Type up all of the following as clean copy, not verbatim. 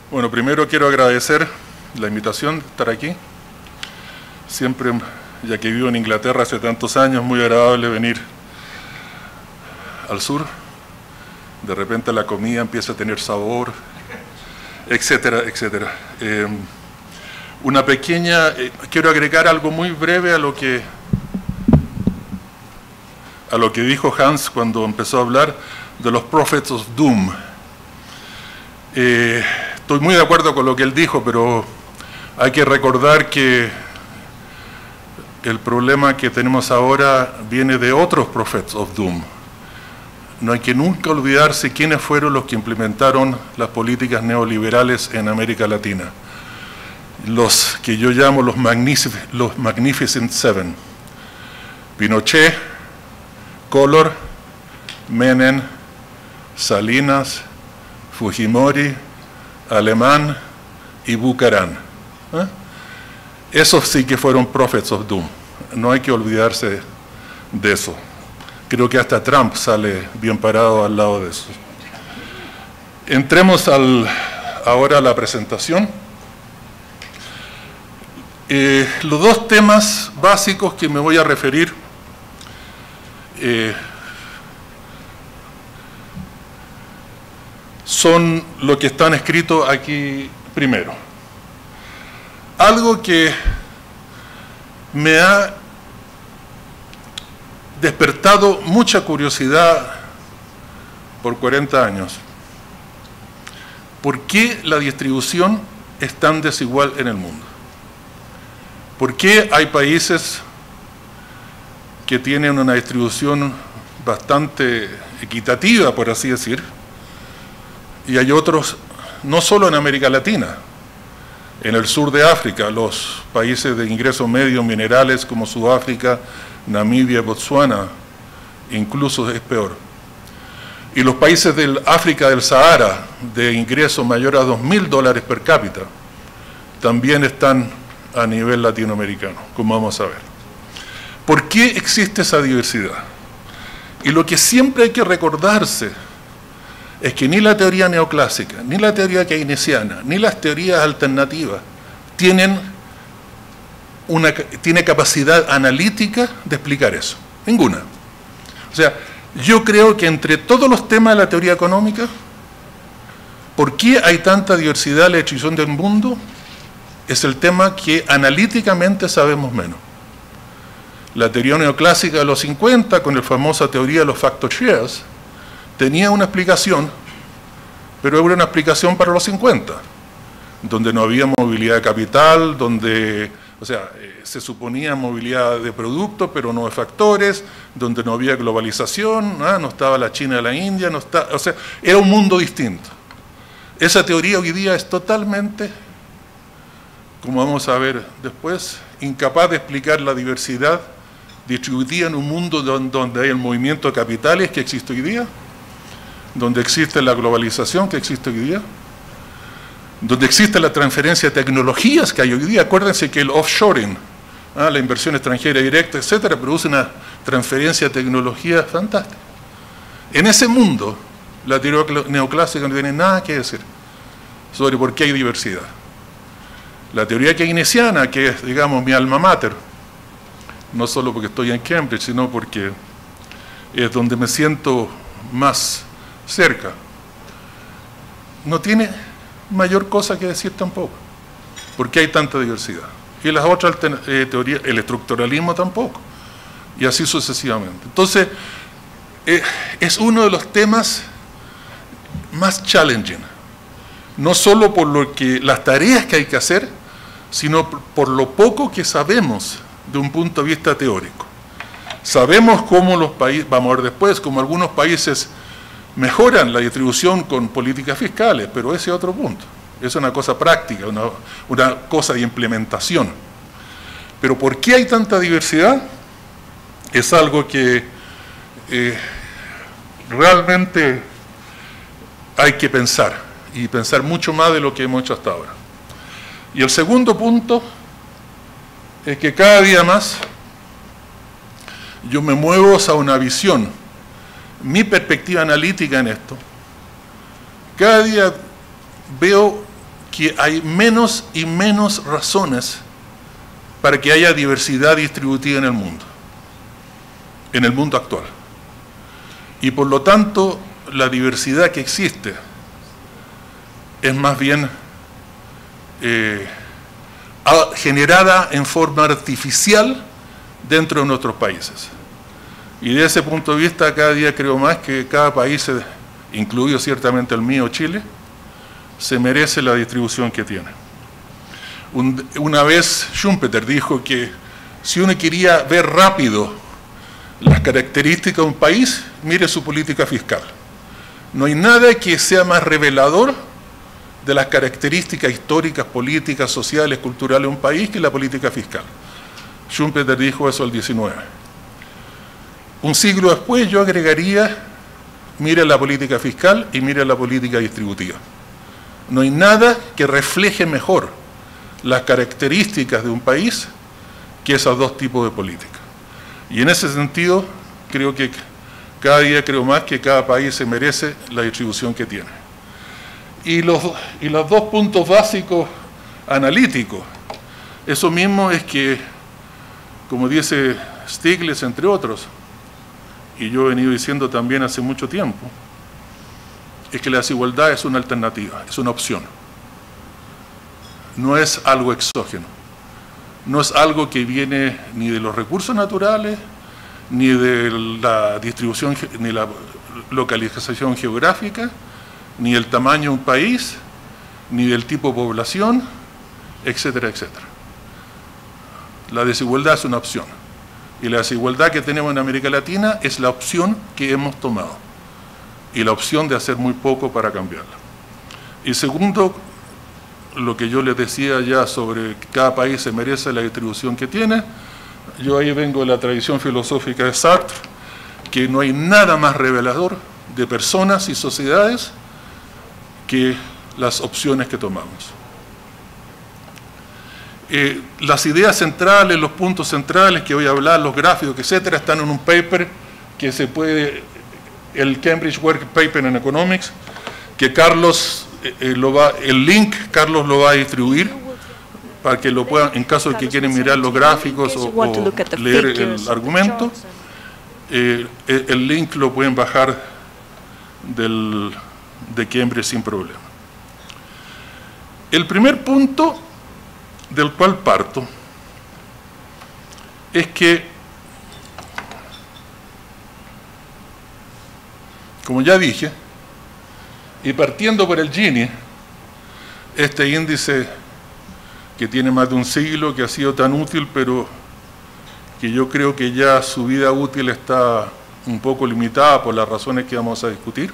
Bueno, primero quiero agradecer la invitación de estar aquí. Siempre, ya que vivo en Inglaterra hace tantos años, muy agradable venir al sur. De repente la comida empieza a tener sabor, etcétera, etcétera. Una pequeña, quiero agregar algo muy breve a lo que dijo Hans cuando empezó a hablar de los Prophets of Doom. Estoy muy de acuerdo con lo que él dijo, pero hay que recordar que el problema que tenemos ahora viene de otros Prophets of Doom. No hay que nunca olvidarse quiénes fueron los que implementaron las políticas neoliberales en América Latina. Los que yo llamo los Magnificent Seven. Pinochet, Collor, Menem, Salinas, Fujimori, Alemán y Bucaram. Esos sí que fueron Prophets of Doom. No hay que olvidarse de eso. Creo que hasta Trump sale bien parado al lado de eso. Entremos ahora a la presentación. Los dos temas básicos que me voy a referir son lo que están escritos aquí primero. Algo que me ha despertado mucha curiosidad por 40 años. ¿Por qué la distribución es tan desigual en el mundo? ¿Por qué hay países que tienen una distribución bastante equitativa, por así decir, y hay otros, no solo en América Latina, en el sur de África, los países de ingresos medios minerales como Sudáfrica, Namibia, Botsuana, incluso es peor. Y los países del África del Sahara, de ingresos mayores a $2.000 per cápita, también están a nivel latinoamericano, como vamos a ver. ¿Por qué existe esa diversidad? Y lo que siempre hay que recordarse es que ni la teoría neoclásica, ni la teoría keynesiana, ni las teorías alternativas tiene capacidad analítica de explicar eso. Ninguna. O sea, yo creo que entre todos los temas de la teoría económica, ¿por qué hay tanta diversidad en la distribución del mundo? Es el tema que analíticamente sabemos menos. La teoría neoclásica de los 50, con la famosa teoría de los factor shares, tenía una explicación, pero era una explicación para los 50, donde no había movilidad de capital, donde, o sea, se suponía movilidad de productos, pero no de factores, donde no había globalización, no estaba la China y la India, no está, o sea, era un mundo distinto. Esa teoría hoy día es totalmente, como vamos a ver después, incapaz de explicar la diversidad distribuida en un mundo donde hay el movimiento de capitales que existe hoy día, donde existe la globalización que existe hoy día, donde existe la transferencia de tecnologías que hay hoy día. Acuérdense que el offshoring, la inversión extranjera directa, etcétera, produce una transferencia de tecnología fantástica. En ese mundo, la teoría neoclásica no tiene nada que decir sobre por qué hay diversidad. La teoría keynesiana, que es, digamos, mi alma mater, no solo porque estoy en Cambridge, sino porque es donde me siento más cerca, no tiene mayor cosa que decir tampoco. ¿Por qué hay tanta diversidad? Y las otras teorías, el estructuralismo tampoco, y así sucesivamente. Entonces, es uno de los temas más challenging, no solo por las tareas que hay que hacer, sino por lo poco que sabemos de un punto de vista teórico. Sabemos cómo los países, vamos a ver después, cómo algunos países mejoran la distribución con políticas fiscales, pero ese es otro punto. Es una cosa práctica, una cosa de implementación. Pero ¿por qué hay tanta diversidad? Es algo que realmente hay que pensar, y pensar mucho más de lo que hemos hecho hasta ahora. Y el segundo punto es que cada día más yo me muevo hacia una visión, mi perspectiva analítica en esto. Cada día veo que hay menos y menos razones para que haya diversidad distributiva en el mundo actual. Y por lo tanto, la diversidad que existe es más bien generada en forma artificial dentro de nuestros países. Y de ese punto de vista, cada día creo más que cada país, incluido ciertamente el mío, Chile, se merece la distribución que tiene. Una vez Schumpeter dijo que si uno quería ver rápido las características de un país, mire su política fiscal. No hay nada que sea más revelador de las características históricas, políticas, sociales, culturales de un país que la política fiscal. Schumpeter dijo eso el 19. Un siglo después yo agregaría, mire la política fiscal y mire la política distributiva. No hay nada que refleje mejor las características de un país que esos dos tipos de políticas. Y en ese sentido, creo que cada día creo más que cada país se merece la distribución que tiene. Y los dos puntos básicos analíticos, eso mismo es que, como dice Stiglitz, entre otros, y yo he venido diciendo también hace mucho tiempo, es que la desigualdad es una alternativa, es una opción. No es algo exógeno, no es algo que viene ni de los recursos naturales, ni de la distribución, ni la localización geográfica, ni del tamaño de un país, ni del tipo de población, etcétera, etcétera. La desigualdad es una opción. Y la desigualdad que tenemos en América Latina es la opción que hemos tomado. Y la opción de hacer muy poco para cambiarla. Y segundo, lo que yo les decía ya sobre que cada país se merece la distribución que tiene, yo ahí vengo de la tradición filosófica de Sartre, que no hay nada más revelador de personas y sociedades que las opciones que tomamos. Las ideas centrales, los puntos centrales que voy a hablar, los gráficos, etcétera, están en un paper que se puede, el Cambridge Work Paper in Economics, que Carlos el link Carlos lo va a distribuir para que lo puedan, en caso de que quieran mirar los gráficos o leer el argumento, el link lo pueden bajar de Cambridge sin problema. El primer punto del cual parto es que, como ya dije, y partiendo por el Gini, este índice que tiene más de un siglo, que ha sido tan útil, pero que yo creo que ya su vida útil está un poco limitada por las razones que vamos a discutir.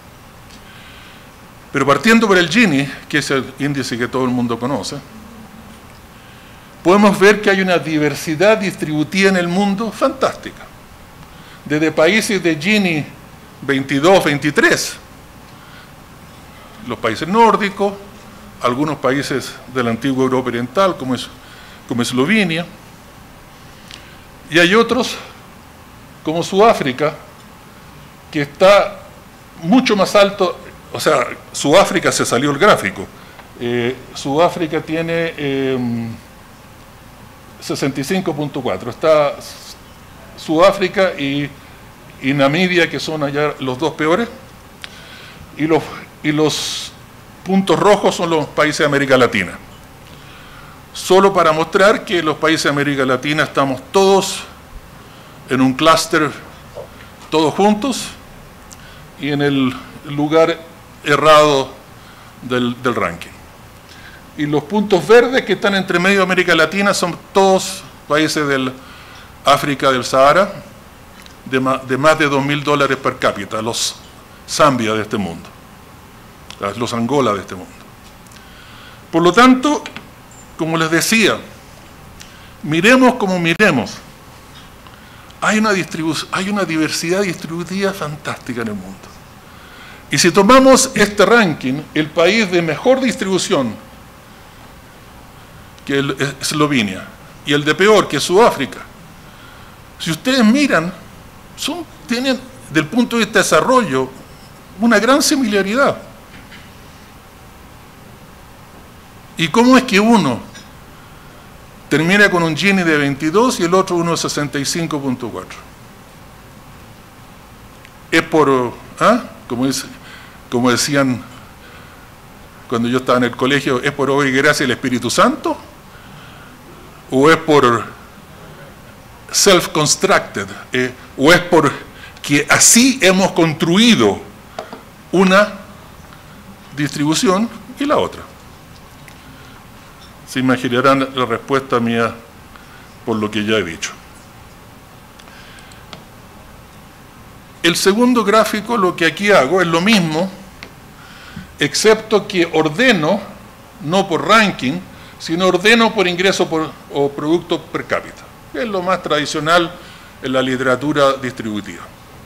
Pero partiendo por el Gini, que es el índice que todo el mundo conoce, podemos ver que hay una diversidad distributiva en el mundo fantástica. Desde países de Gini 22, 23, los países nórdicos, algunos países de la antigua Europa Oriental, como Eslovenia, y hay otros, como Sudáfrica, que está mucho más alto, o sea, Sudáfrica se salió el gráfico, Sudáfrica tiene 65.4, está Sudáfrica y Namibia, que son allá los dos peores, y los puntos rojos son los países de América Latina. Solo para mostrar que los países de América Latina estamos todos en un clúster, todos juntos, y en el lugar errado del ranking. Y los puntos verdes que están entre medio de América Latina son todos países del África del Sahara, de más de $2.000 per cápita, los Zambia de este mundo, los Angola de este mundo. Por lo tanto, como les decía, miremos como miremos, hay una diversidad distributiva fantástica en el mundo. Y si tomamos este ranking, el país de mejor distribución, que es Eslovenia, y el de peor, que es Sudáfrica, si ustedes miran, tienen, del punto de vista de desarrollo, una gran similaridad. ¿Y cómo es que uno termina con un Gini de 22 y el otro uno de 65.4? Es por, como decían cuando yo estaba en el colegio, ¿es por obra y gracia del Espíritu Santo? ¿O es por self-constructed? ¿O es por que así hemos construido una distribución y la otra? Se imaginarán la respuesta mía por lo que ya he dicho. El segundo gráfico, lo que aquí hago es lo mismo, excepto que ordeno, no por ranking, sino ordeno por ingreso o producto per cápita. Es lo más tradicional en la literatura distributiva.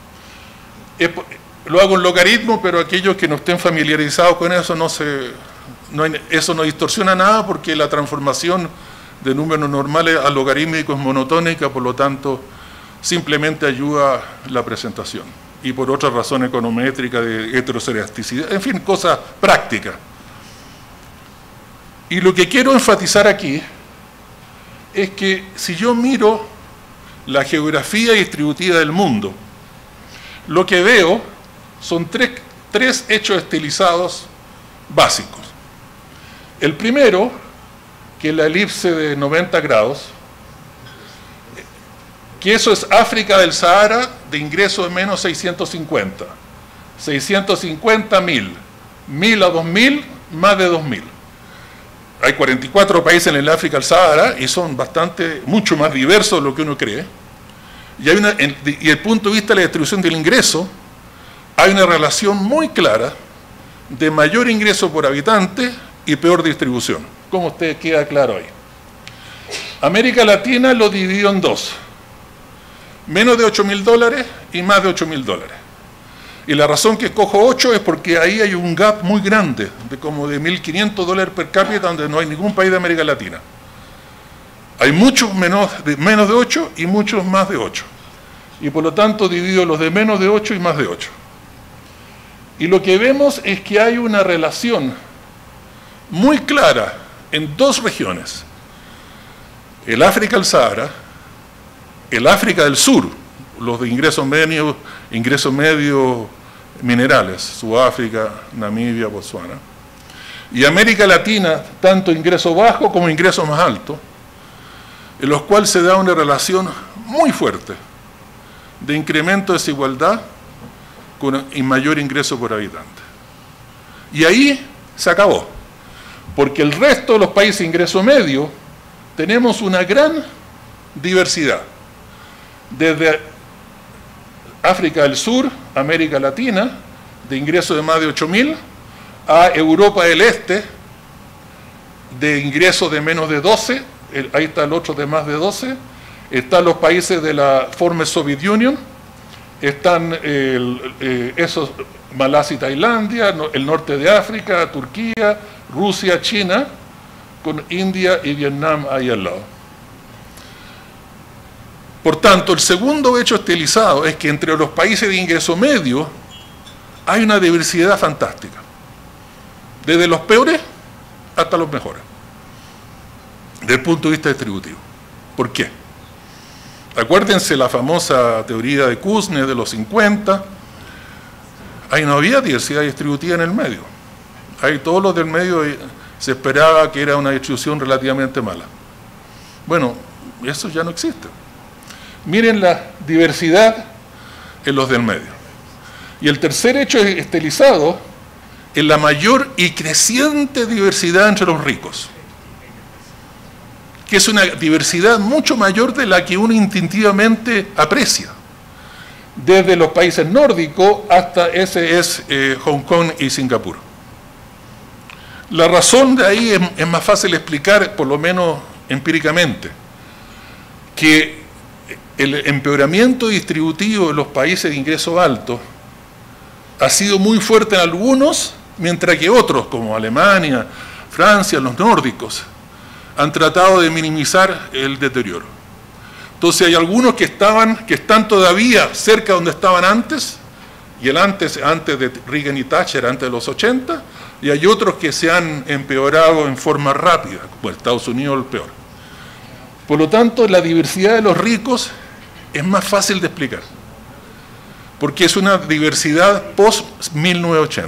Lo hago en logaritmo, pero aquellos que no estén familiarizados con eso, eso no distorsiona nada, porque la transformación de números normales a logarítmico es monotónica, por lo tanto, simplemente ayuda la presentación. Y por otras razones econométricas, de heterocereasticidad, en fin, cosas prácticas. Y lo que quiero enfatizar aquí es que si yo miro la geografía distributiva del mundo, lo que veo son tres hechos estilizados básicos. El primero, que es la elipse de 90 grados, que eso es África del Sahara de ingreso de menos 650. 650, 1000. 1000 a 2000, más de 2000. Hay 44 países en el África del Sahara y son mucho más diversos de lo que uno cree. Y el punto de vista de la distribución del ingreso, hay una relación muy clara de mayor ingreso por habitante y peor distribución, como usted queda claro ahí. América Latina lo dividió en dos: menos de $8.000 y más de $8.000. Y la razón que escojo 8 es porque ahí hay un gap muy grande, de como de $1.500 per cápita, donde no hay ningún país de América Latina. Hay muchos menos de 8 y muchos más de 8. Y por lo tanto divido los de menos de 8 y más de 8. Y lo que vemos es que hay una relación muy clara en dos regiones: el África del Sahara, el África del Sur, los de ingreso medio minerales, Sudáfrica, Namibia, Botsuana, y América Latina, tanto ingreso bajo como ingreso más alto, en los cuales se da una relación muy fuerte de incremento de desigualdad y mayor ingreso por habitante. Y ahí se acabó, porque el resto de los países de ingreso medio tenemos una gran diversidad, desde África del Sur, América Latina, de ingresos de más de 8.000, a Europa del Este, de ingresos de menos de 12, ahí está el otro de más de 12, están los países de la former Soviet Union, están Malasia y Tailandia, el norte de África, Turquía, Rusia, China, con India y Vietnam ahí al lado. Por tanto, el segundo hecho estilizado es que entre los países de ingreso medio hay una diversidad fantástica, desde los peores hasta los mejores, desde el punto de vista distributivo. ¿Por qué? Acuérdense la famosa teoría de Kuznets de los 50, ahí no había diversidad distributiva en el medio. Ahí todos los del medio se esperaba que era una distribución relativamente mala. Bueno, eso ya no existe. Miren la diversidad en los del medio. Y el tercer hecho estilizado es la mayor y creciente diversidad entre los ricos, que es una diversidad mucho mayor de la que uno instintivamente aprecia. Desde los países nórdicos hasta Hong Kong y Singapur. La razón de ahí es más fácil explicar, por lo menos empíricamente, que el empeoramiento distributivo de los países de ingreso alto ha sido muy fuerte en algunos, mientras que otros, como Alemania, Francia, los nórdicos, han tratado de minimizar el deterioro. Entonces hay algunos que están todavía cerca de donde estaban antes, y antes de Reagan y Thatcher, antes de los 80, y hay otros que se han empeorado en forma rápida, como Estados Unidos el peor. Por lo tanto, la diversidad de los ricos es más fácil de explicar, porque es una diversidad post-1980.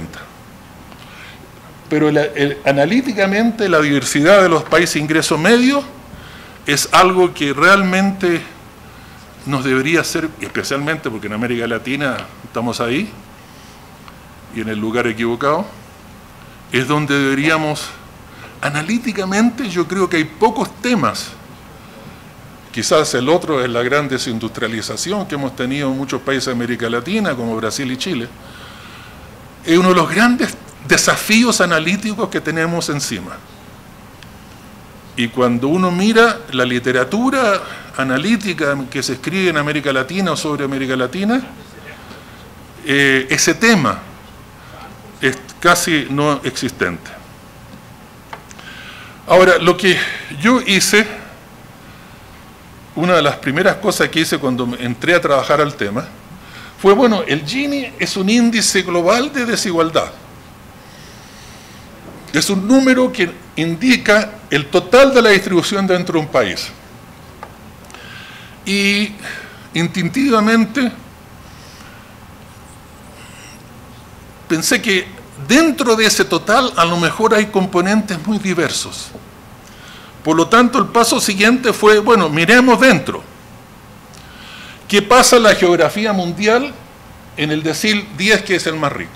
Pero analíticamente la diversidad de los países de ingreso medio es algo que realmente nos debería hacer, especialmente porque en América Latina estamos ahí y en el lugar equivocado, es donde deberíamos, analíticamente yo creo que hay pocos temas. Quizás el otro es la gran desindustrialización que hemos tenido en muchos países de América Latina, como Brasil y Chile. Es uno de los grandes desafíos analíticos que tenemos encima. Y cuando uno mira la literatura analítica que se escribe en América Latina o sobre América Latina, ese tema es casi no existente. Ahora, lo que yo hice, una de las primeras cosas que hice cuando entré a trabajar al tema, fue, bueno, el Gini es un índice global de desigualdad. Es un número que indica el total de la distribución dentro de un país. Y instintivamente pensé que dentro de ese total a lo mejor hay componentes muy diversos. Por lo tanto, el paso siguiente fue, bueno, miremos dentro. ¿Qué pasa en la geografía mundial en el decil 10, que es el más rico?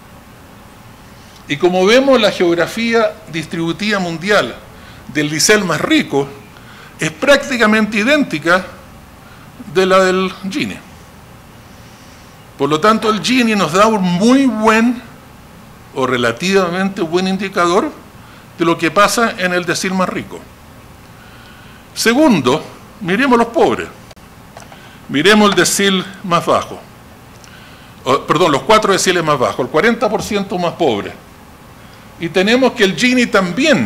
Y como vemos, la geografía distributiva mundial del decil más rico es prácticamente idéntica de la del Gini. Por lo tanto, el Gini nos da un muy buen o relativamente buen indicador de lo que pasa en el decil más rico. Segundo, miremos los pobres. Miremos el decil más bajo. Perdón, los 4 deciles más bajos, el 40% más pobre. Y tenemos que el Gini también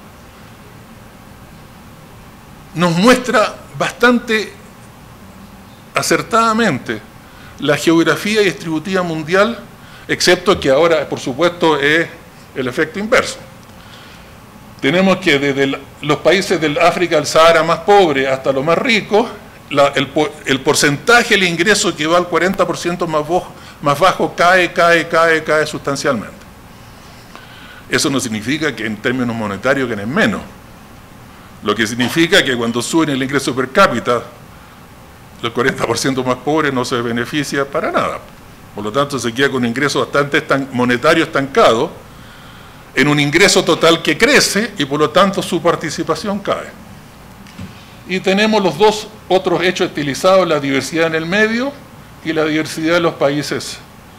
nos muestra bastante acertadamente la geografía distributiva mundial, excepto que ahora, por supuesto, es el efecto inverso. Tenemos que desde los países del África, del Sahara más pobre hasta los más ricos, el porcentaje del ingreso que va al 40% más bajo cae sustancialmente. Eso no significa que en términos monetarios ganen menos. Lo que significa que cuando suben el ingreso per cápita, el 40% más pobre no se beneficia para nada. Por lo tanto, se queda con un ingreso bastante monetario estancado, en un ingreso total que crece y por lo tanto su participación cae. Y tenemos los dos otros hechos estilizados, la diversidad en el medio y la diversidad de los países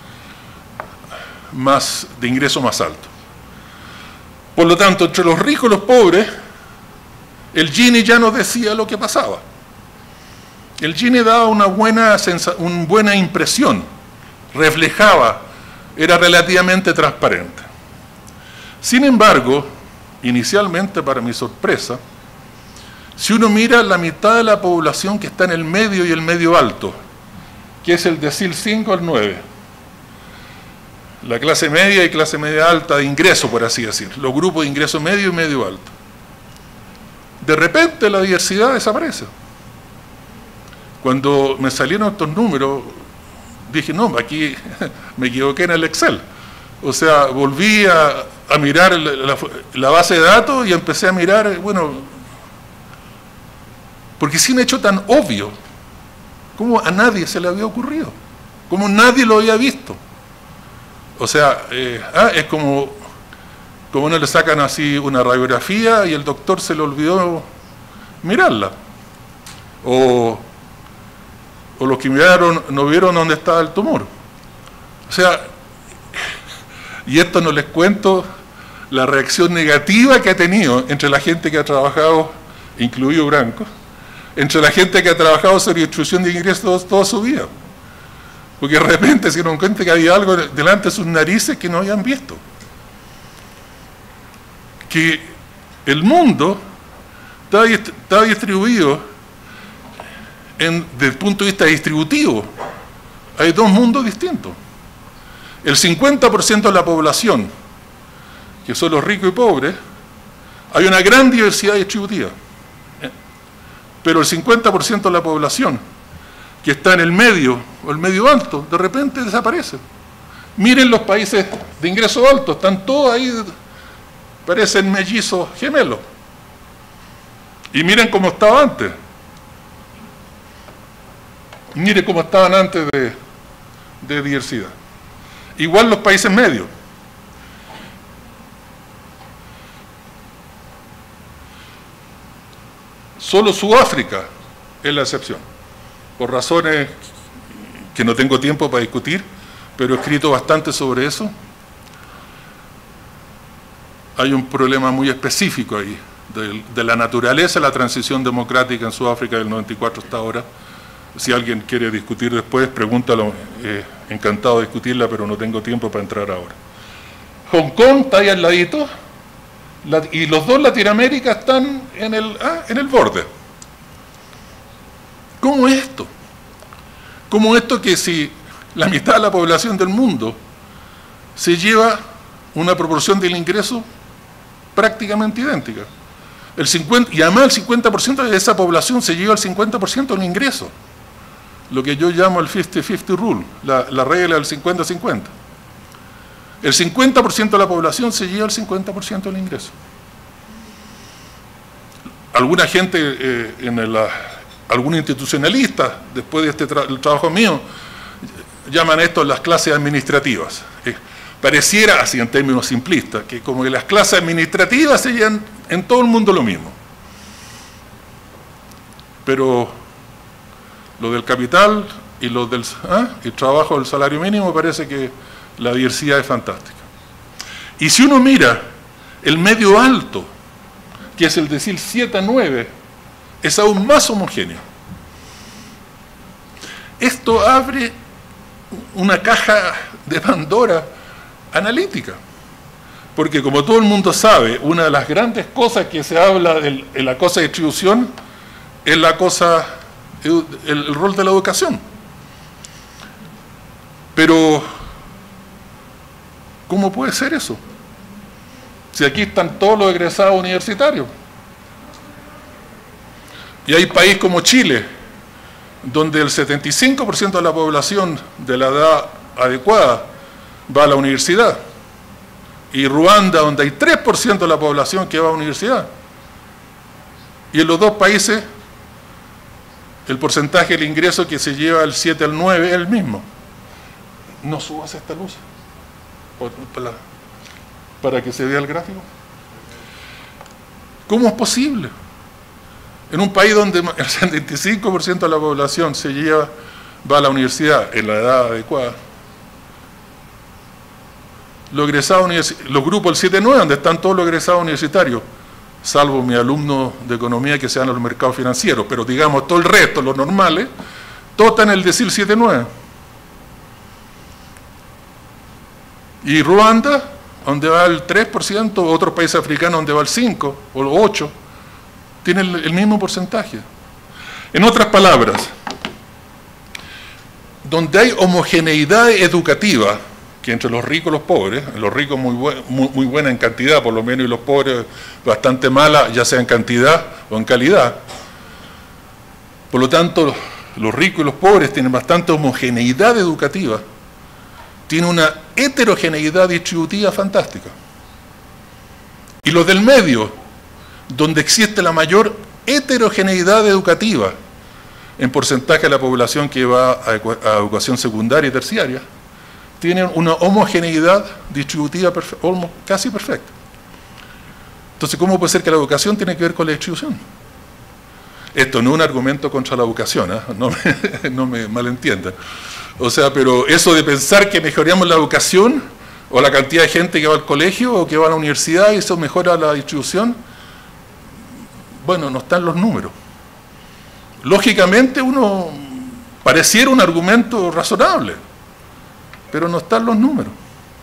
de ingreso más alto. Por lo tanto, entre los ricos y los pobres, el Gini ya nos decía lo que pasaba. El Gini daba una buena impresión, reflejaba, era relativamente transparente. Sin embargo, inicialmente, para mi sorpresa, si uno mira la mitad de la población que está en el medio y el medio alto, que es el decil 5 al 9, la clase media y clase media alta de ingreso, por así decir, los grupos de ingreso medio y medio alto, de repente la diversidad desaparece. Cuando me salieron estos números, dije, no, aquí me equivoqué en el Excel. O sea, volví a mirar la base de datos y empecé a mirar, bueno, porque es un hecho tan obvio, como a nadie se le había ocurrido, como nadie lo había visto. O sea, es como uno le sacan así una radiografía y el doctor se le olvidó mirarla. O los que miraron no vieron dónde estaba el tumor. O sea, y esto no les cuento la reacción negativa que ha tenido entre la gente que ha trabajado, incluido Branco, entre la gente que ha trabajado sobre distribución de ingresos toda su vida. Porque de repente se dieron cuenta que había algo delante de sus narices que no habían visto. Que el mundo está distribuido desde el punto de vista distributivo. Hay dos mundos distintos. El 50% de la población que son los ricos y pobres, hay una gran diversidad distributiva. Pero el 50% de la población que está en el medio o el medio alto, de repente desaparece. Miren los países de ingreso alto, están todos ahí, parecen mellizos gemelos. Y miren cómo estaba antes. Miren cómo estaban antes de diversidad. Igual los países medios. Solo Sudáfrica es la excepción, por razones que no tengo tiempo para discutir, pero he escrito bastante sobre eso. Hay un problema muy específico ahí, de la naturaleza de la transición democrática en Sudáfrica del 94 hasta ahora. Si alguien quiere discutir después, pregúntalo, encantado de discutirla, pero no tengo tiempo para entrar ahora. Hong Kong está ahí al ladito, y los dos Latinoamérica están en el borde. ¿Cómo es esto? ¿Cómo es esto que si la mitad de la población del mundo se lleva una proporción del ingreso prácticamente idéntica? Y además el 50% de esa población se lleva el 50% del ingreso. Lo que yo llamo el 50-50 rule, la regla del 50-50. El 50% de la población se lleva el 50% del ingreso. Alguna gente, algún institucionalista, después de el trabajo mío, llaman esto las clases administrativas. Pareciera, así en términos simplistas, que como que las clases administrativas se llevan en todo el mundo lo mismo. Pero lo del capital y el trabajo del salario mínimo parece que la diversidad es fantástica. Y si uno mira el medio alto, que es el decil 7 a 9, es aún más homogéneo. Esto abre una caja de Pandora analítica. Porque como todo el mundo sabe, una de las grandes cosas que se habla en la cosa de distribución es el rol de la educación. Pero ¿cómo puede ser eso? Si aquí están todos los egresados universitarios. Y hay países como Chile, donde el 75% de la población de la edad adecuada va a la universidad. Y Ruanda, donde hay 3% de la población que va a la universidad. Y en los dos países, el porcentaje del ingreso que se lleva del 7 al 9 es el mismo. No subas esta luz para que se vea el gráfico. ¿Cómo es posible? En un país donde el 75% de la población va a la universidad en la edad adecuada, los grupos del 7-9, donde están todos los egresados universitarios, salvo mi alumno de economía que se van a los mercados financieros, pero digamos todo el resto, los normales, todos están en el decil 7-9. Y Ruanda, donde va el 3%, otros países africanos donde va el 5% o el 8%, tienen el mismo porcentaje. En otras palabras, donde hay homogeneidad educativa, que entre los ricos y los pobres, los ricos muy buena en cantidad por lo menos, y los pobres bastante mala, ya sea en cantidad o en calidad. Por lo tanto, los ricos y los pobres tienen bastante homogeneidad educativa, tiene una heterogeneidad distributiva fantástica. Y los del medio, donde existe la mayor heterogeneidad educativa en porcentaje de la población que va a educación secundaria y terciaria, tienen una homogeneidad distributiva casi perfecta. Entonces, ¿cómo puede ser que la educación tiene que ver con la distribución? Esto no es un argumento contra la educación, no me malentiendan. O sea, pero eso de pensar que mejoramos la educación, o la cantidad de gente que va al colegio, o que va a la universidad, y eso mejora la distribución, bueno, no están los números. Lógicamente, pareciera un argumento razonable, pero no están los números.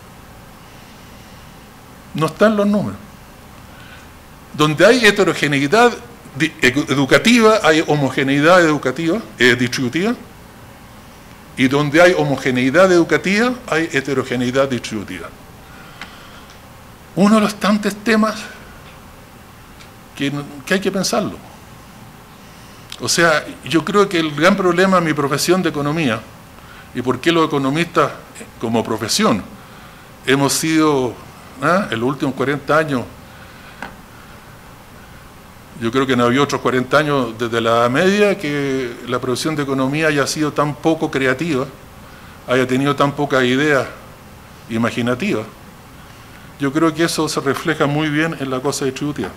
No están los números. Donde hay heterogeneidad educativa, hay homogeneidad educativa, distributiva, y donde hay homogeneidad educativa, hay heterogeneidad distributiva. uno de los tantos temas que hay que pensarlo. O sea, yo creo que el gran problema de mi profesión de economía, y por qué los economistas como profesión hemos sido, en los últimos 40 años, yo creo que no había otros 40 años desde la Edad Media que la profesión de economía haya sido tan poco creativa, haya tenido tan pocas ideas imaginativas. Yo creo que eso se refleja muy bien en la cosa distributiva.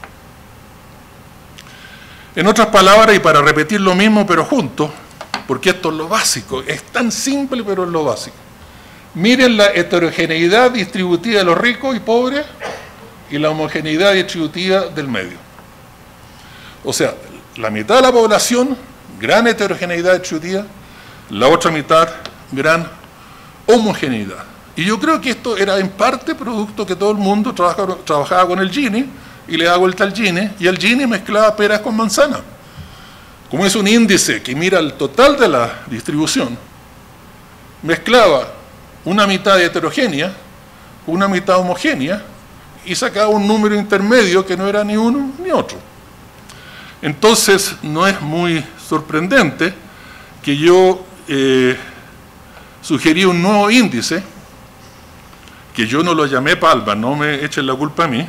En otras palabras, y para repetir lo mismo pero juntos, porque esto es lo básico, es tan simple pero es lo básico. Miren la heterogeneidad distributiva de los ricos y pobres y la homogeneidad distributiva del medio. O sea, la mitad de la población, gran heterogeneidad distributiva, la otra mitad, gran homogeneidad. Y yo creo que esto era en parte producto que todo el mundo trabajaba con el Gini y le da vuelta al Gini, y el Gini mezclaba peras con manzanas. Como es un índice que mira el total de la distribución, mezclaba una mitad heterogénea, una mitad homogénea, y sacaba un número intermedio que no era ni uno ni otro. Entonces, no es muy sorprendente que yo sugerí un nuevo índice, que yo no lo llamé Palma, no me echen la culpa a mí.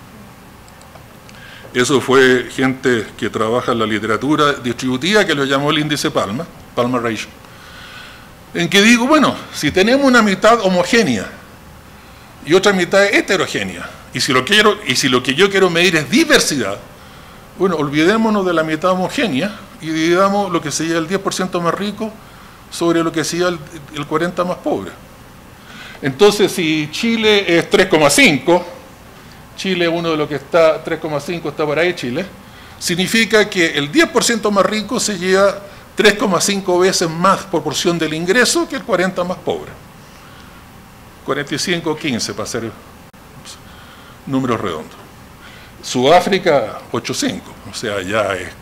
Eso fue gente que trabaja en la literatura distributiva que lo llamó el índice Palma, Palma Ratio, en que digo, bueno, si tenemos una mitad homogénea y otra mitad heterogénea, y si lo que yo quiero medir es diversidad, bueno, olvidémonos de la mitad homogénea y dividamos lo que sería el 10% más rico sobre lo que sería el 40% más pobre. Entonces, si Chile es 3,5, Chile es uno de los que está, 3,5 está por ahí Chile, significa que el 10% más rico se lleva 3,5 veces más proporción del ingreso que el 40% más pobre. 45-15 para hacer números redondos. Sudáfrica 8,5, o sea, ya es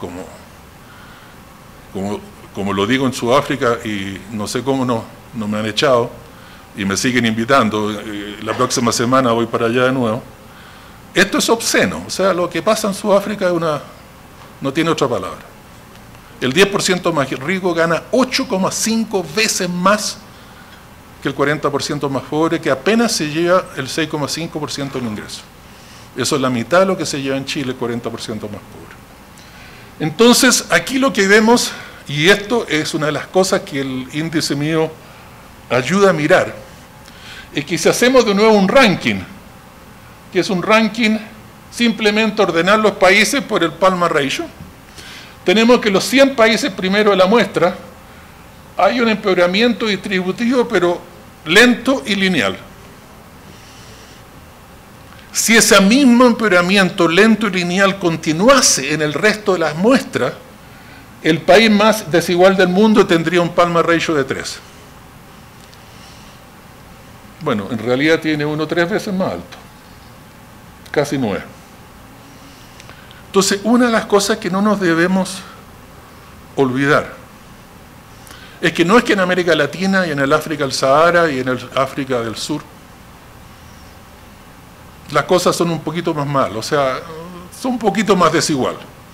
como lo digo en Sudáfrica, y no sé cómo no me han echado y me siguen invitando, la próxima semana voy para allá de nuevo. Esto es obsceno, o sea, lo que pasa en Sudáfrica no tiene otra palabra. El 10% más rico gana 8,5 veces más que el 40% más pobre, que apenas se lleva el 6,5% del ingreso. Eso es la mitad de lo que se lleva en Chile, el 40% más pobre. Entonces, aquí lo que vemos, y esto es una de las cosas que el índice mío ayuda a mirar, es que si hacemos de nuevo un ranking, que es un ranking simplemente ordenar los países por el Palma Ratio, tenemos que los 100 países primero de la muestra hay un empeoramiento distributivo, pero lento y lineal. Si ese mismo empeoramiento lento y lineal continuase en el resto de las muestras, el país más desigual del mundo tendría un Palma Ratio de 3. Bueno, en realidad tiene uno 3 veces más alto, casi 9. Entonces, una de las cosas que no nos debemos olvidar es que no es que en América Latina y en el África del Sahara y en el África del Sur las cosas son un poquito más mal, o sea, son un poquito más desigual.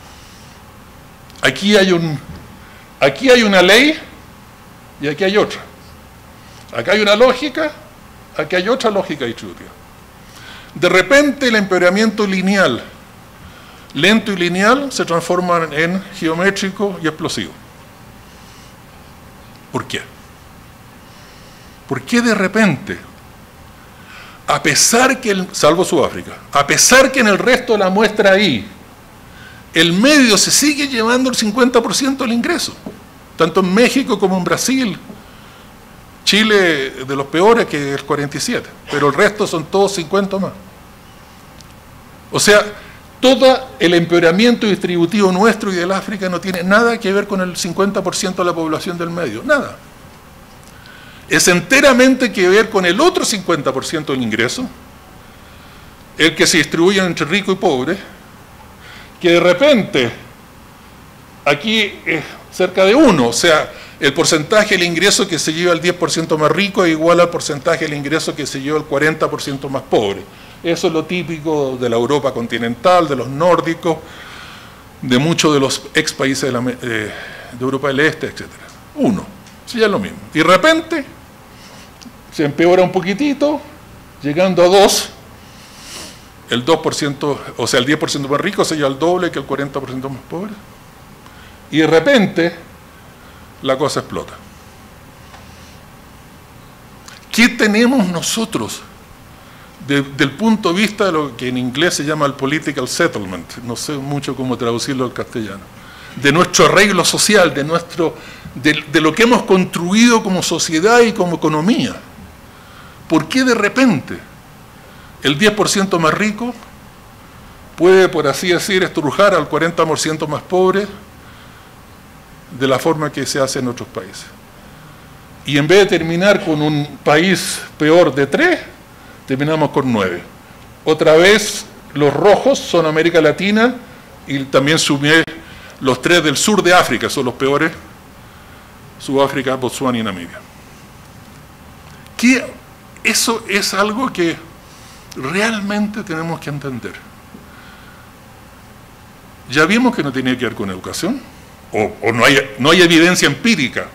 Aquí hay una ley y aquí hay otra. Acá hay una lógica, aquí hay otra lógica distributiva. De repente el empeoramiento lineal, lento y lineal, se transforman en geométrico y explosivo. ¿Por qué? ¿Por qué de repente, a pesar que, salvo Sudáfrica, a pesar que en el resto de la muestra ahí, el medio se sigue llevando el 50% del ingreso, tanto en México como en Brasil, Chile de los peores, que es el 47%, pero el resto son todos 50 más. O sea, todo el empeoramiento distributivo nuestro y del África no tiene nada que ver con el 50% de la población del medio, nada. Es enteramente que ver con el otro 50% del ingreso, el que se distribuye entre rico y pobre, que de repente aquí es cerca de 1, o sea, el porcentaje del ingreso que se lleva el 10% más rico es igual al porcentaje del ingreso que se lleva el 40% más pobre. Eso es lo típico de la Europa continental, de los nórdicos, de muchos de los ex países de Europa del Este, etc. 1, sí, ya es lo mismo. Y de repente se empeora un poquitito, llegando a 2, el 2%, o sea, el 10% más rico se lleva el doble que el 40% más pobre. Y de repente la cosa explota. ¿Qué tenemos nosotros desde el punto de vista de lo que en inglés se llama el political settlement? No sé mucho cómo traducirlo al castellano. De nuestro arreglo social, de lo que hemos construido como sociedad y como economía. ¿Por qué de repente el 10% más rico puede, por así decir, estrujar al 40% más pobre de la forma que se hace en otros países? Y en vez de terminar con un país peor de 3, terminamos con 9. Otra vez, los rojos son América Latina y también sumé los 3 del sur de África, son los peores: Sudáfrica, Botsuana y Namibia. Eso es algo que realmente tenemos que entender. Ya vimos que no tiene que ver con educación, o no hay evidencia empírica.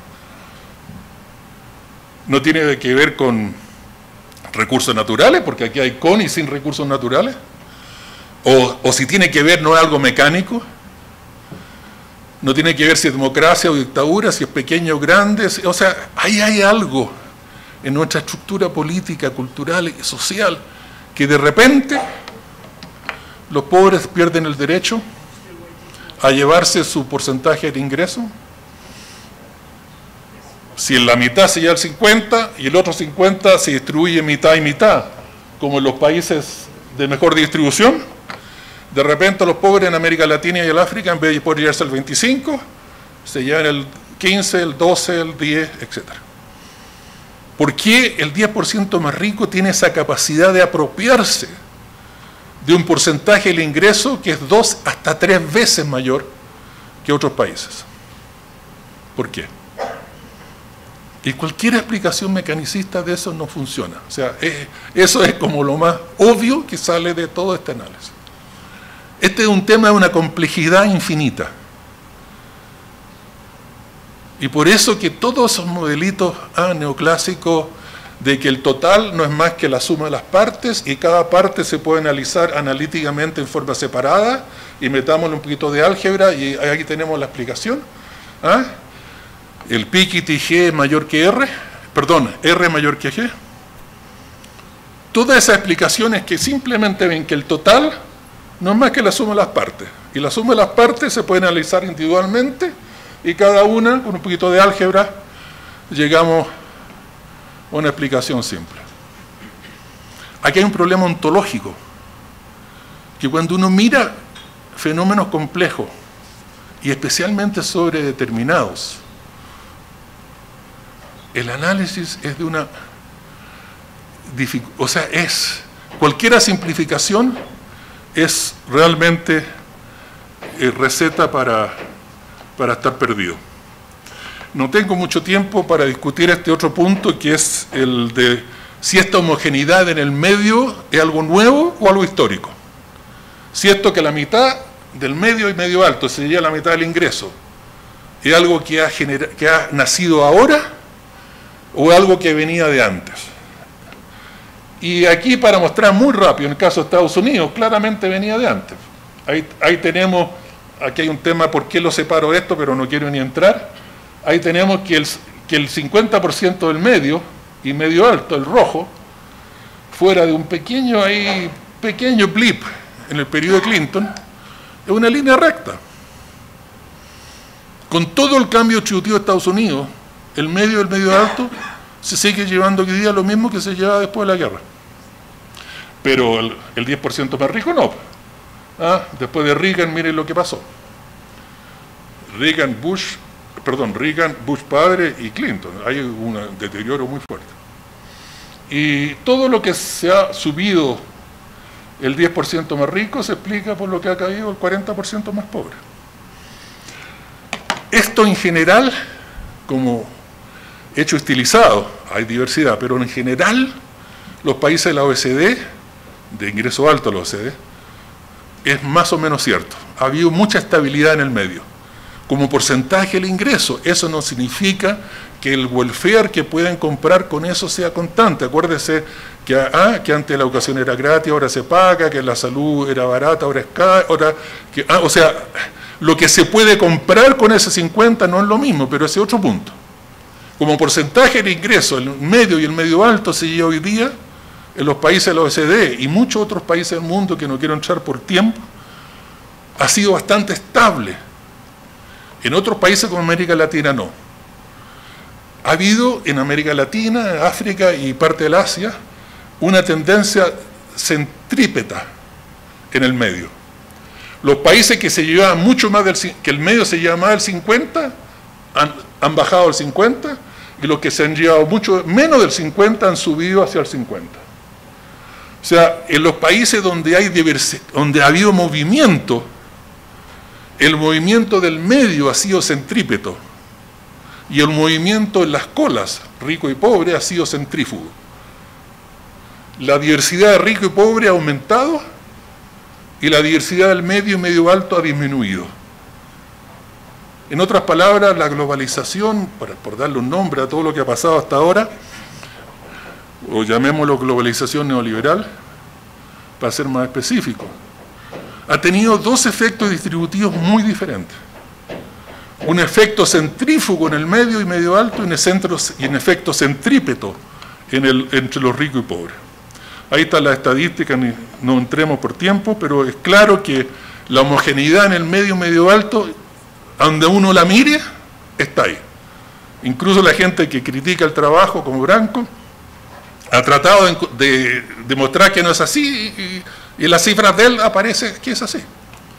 No tiene que ver con recursos naturales, porque aquí hay con y sin recursos naturales. O si tiene que ver, no es algo mecánico. No tiene que ver si es democracia o dictadura, si es pequeño o grande. O sea, ahí hay algo en nuestra estructura política, cultural y social, que de repente los pobres pierden el derecho a llevarse su porcentaje de ingreso. Si en la mitad se lleva el 50 y el otro 50 se distribuye mitad y mitad, como en los países de mejor distribución, de repente los pobres en América Latina y el África, en vez de poder llevarse el 25, se llevan el 15, el 12, el 10, etc. ¿Por qué el 10% más rico tiene esa capacidad de apropiarse de un porcentaje del ingreso que es 2 hasta 3 veces mayor que otros países? ¿Por qué? Y cualquier explicación mecanicista de eso no funciona. O sea, eso es como lo más obvio que sale de todo este análisis. Este es un tema de una complejidad infinita. Y por eso que todos esos modelitos neoclásicos de que el total no es más que la suma de las partes y cada parte se puede analizar analíticamente en forma separada, y metámosle un poquito de álgebra y aquí tenemos la explicación. El Piketty G mayor que R, perdón, R mayor que G. Todas esas explicaciones que simplemente ven que el total no es más que la suma de las partes. Y la suma de las partes se puede analizar individualmente y cada una, con un poquito de álgebra, llegamos a una explicación simple. Aquí hay un problema ontológico, que cuando uno mira fenómenos complejos, y especialmente sobre determinados, el análisis es de una dificultad, o sea, cualquier simplificación es realmente receta para estar perdido. No tengo mucho tiempo para discutir este otro punto, que es el de si esta homogeneidad en el medio es algo nuevo o algo histórico. Si esto que la mitad del medio y medio alto se lleva la mitad del ingreso es algo que ha nacido ahora o algo que venía de antes. Y aquí, para mostrar muy rápido, en el caso de Estados Unidos, claramente venía de antes. Ahí tenemos, aquí hay un tema, ¿por qué lo separo esto? Pero no quiero ni entrar. Ahí tenemos que el 50% del medio y medio alto, el rojo, fuera de un pequeño blip en el periodo de Clinton, es una línea recta. Con todo el cambio distributivo de Estados Unidos, el medio y el medio alto se sigue llevando hoy día lo mismo que se llevaba después de la guerra. Pero el 10% más rico no. Después de Reagan, miren lo que pasó. Reagan, Bush padre y Clinton. Hay un deterioro muy fuerte. Y todo lo que se ha subido el 10% más rico se explica por lo que ha caído el 40% más pobre. Esto en general, como hecho estilizado, hay diversidad, pero en general los países de la OECD de ingreso alto, la OCDE, es más o menos cierto. Ha habido mucha estabilidad en el medio. Como porcentaje del ingreso, eso no significa que el welfare que pueden comprar con eso sea constante. Acuérdese que antes la educación era gratis, ahora se paga, que la salud era barata, ahora es cara, o sea, lo que se puede comprar con ese 50 no es lo mismo, pero ese es otro punto. Como porcentaje de ingreso, el medio y el medio alto se lleva hoy día en los países de la OECD y muchos otros países del mundo que no quiero entrar por tiempo, ha sido bastante estable. En otros países como América Latina no. Ha habido en América Latina, África y parte del Asia una tendencia centrípeta en el medio. Los países que se llevaban mucho más que el medio se lleva más del 50 han bajado al 50 y los que se han llevado mucho menos del 50 han subido hacia el 50. O sea, en los países donde hay donde ha habido movimiento, el movimiento del medio ha sido centrípeto y el movimiento en las colas, rico y pobre, ha sido centrífugo. La diversidad de rico y pobre ha aumentado y la diversidad del medio y medio alto ha disminuido. En otras palabras, la globalización, por darle un nombre a todo lo que ha pasado hasta ahora, o llamémoslo globalización neoliberal, para ser más específico, ha tenido dos efectos distributivos muy diferentes. Un efecto centrífugo en el medio y medio alto y un efecto centrípeto entre los ricos y pobres. Ahí está la estadística, no entremos por tiempo, pero es claro que la homogeneidad en el medio y medio alto, donde uno la mire, está ahí. Incluso la gente que critica el trabajo, como Branco, ha tratado de demostrar que no es así y en las cifras de él aparece que es así.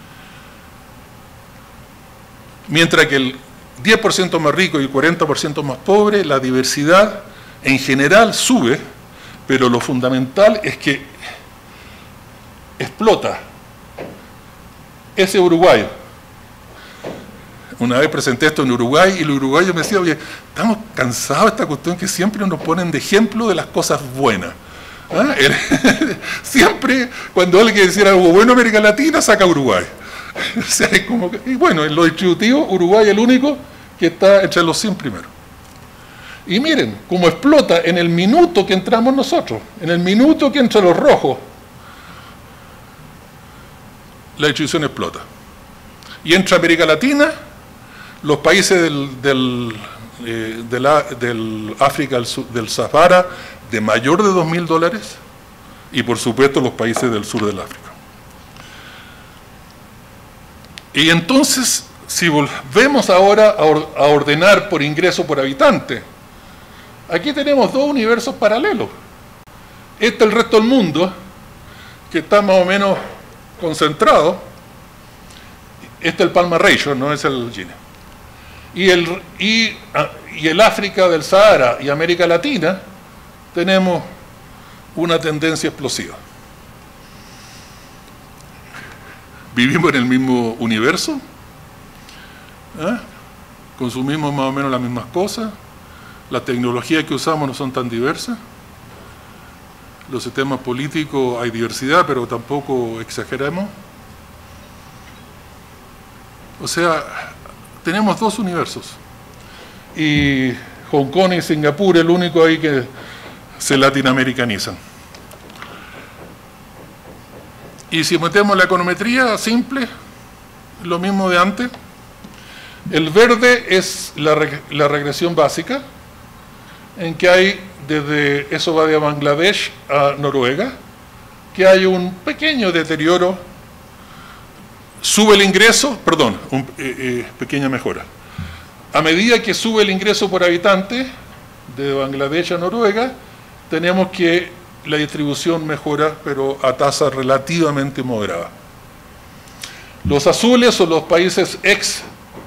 Mientras que el 10% más rico y el 40% más pobre, la diversidad en general sube, pero lo fundamental es que explota. Ese uruguayo. Una vez presenté esto en Uruguay y el uruguayo me decía, oye, estamos cansados de esta cuestión que siempre nos ponen de ejemplo de las cosas buenas. ¿Ah? Siempre, cuando alguien quiere decir algo bueno en América Latina, saca Uruguay. O sea, es como que, y bueno, en lo distributivo, Uruguay es el único que está entre los 100 primeros. Y miren, cómo explota en el minuto que entramos nosotros, en el minuto que entra los rojos, la distribución explota. Y entra América Latina, los países del África del Sahara de mayor de $2.000 y por supuesto los países del sur del África. Y entonces, si volvemos ahora a ordenar por ingreso por habitante, aquí tenemos dos universos paralelos. Este es el resto del mundo, que está más o menos concentrado. Este es el Palma Ratio, no es el Gini. Y el África del Sahara y América Latina tenemos una tendencia explosiva. Vivimos en el mismo universo, consumimos más o menos las mismas cosas, las tecnologías que usamos no son tan diversas, los sistemas políticos hay diversidad, pero tampoco exageremos. O sea, tenemos dos universos. Y Hong Kong y Singapur es el único ahí que se latinoamericanizan. Y si metemos la econometría simple, lo mismo de antes. El verde es la regresión básica, en que hay, desde eso va de Bangladesh a Noruega, que hay un pequeño deterioro, sube el ingreso, perdón, pequeña mejora. A medida que sube el ingreso por habitante, de Bangladesh a Noruega, tenemos que la distribución mejora, pero a tasa relativamente moderada. Los azules son los países ex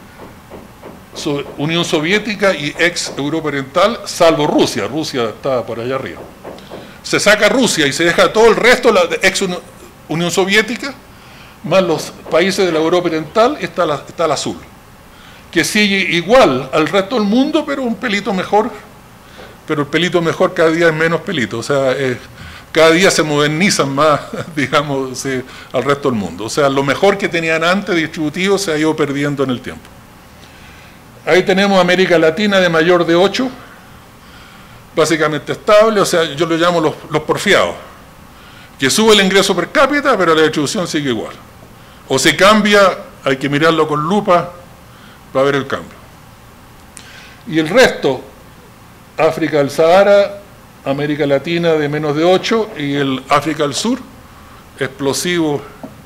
Unión Soviética y ex Europa Oriental, salvo Rusia. Rusia está por allá arriba. Se saca Rusia y se deja todo el resto, la ex Unión Soviética, más los países de la Europa Oriental, está el azul, que sigue igual al resto del mundo, pero un pelito mejor. Pero el pelito mejor cada día es menos pelito, o sea, cada día se modernizan más, digamos, al resto del mundo. O sea, lo mejor que tenían antes distributivo se ha ido perdiendo en el tiempo. Ahí tenemos América Latina de mayor de 8, básicamente estable, o sea, yo lo llamo los porfiados, que sube el ingreso per cápita, pero la distribución sigue igual. O se cambia, hay que mirarlo con lupa para ver el cambio. Y el resto, África del Sahara, América Latina de menos de 8 y el África del Sur, explosivo,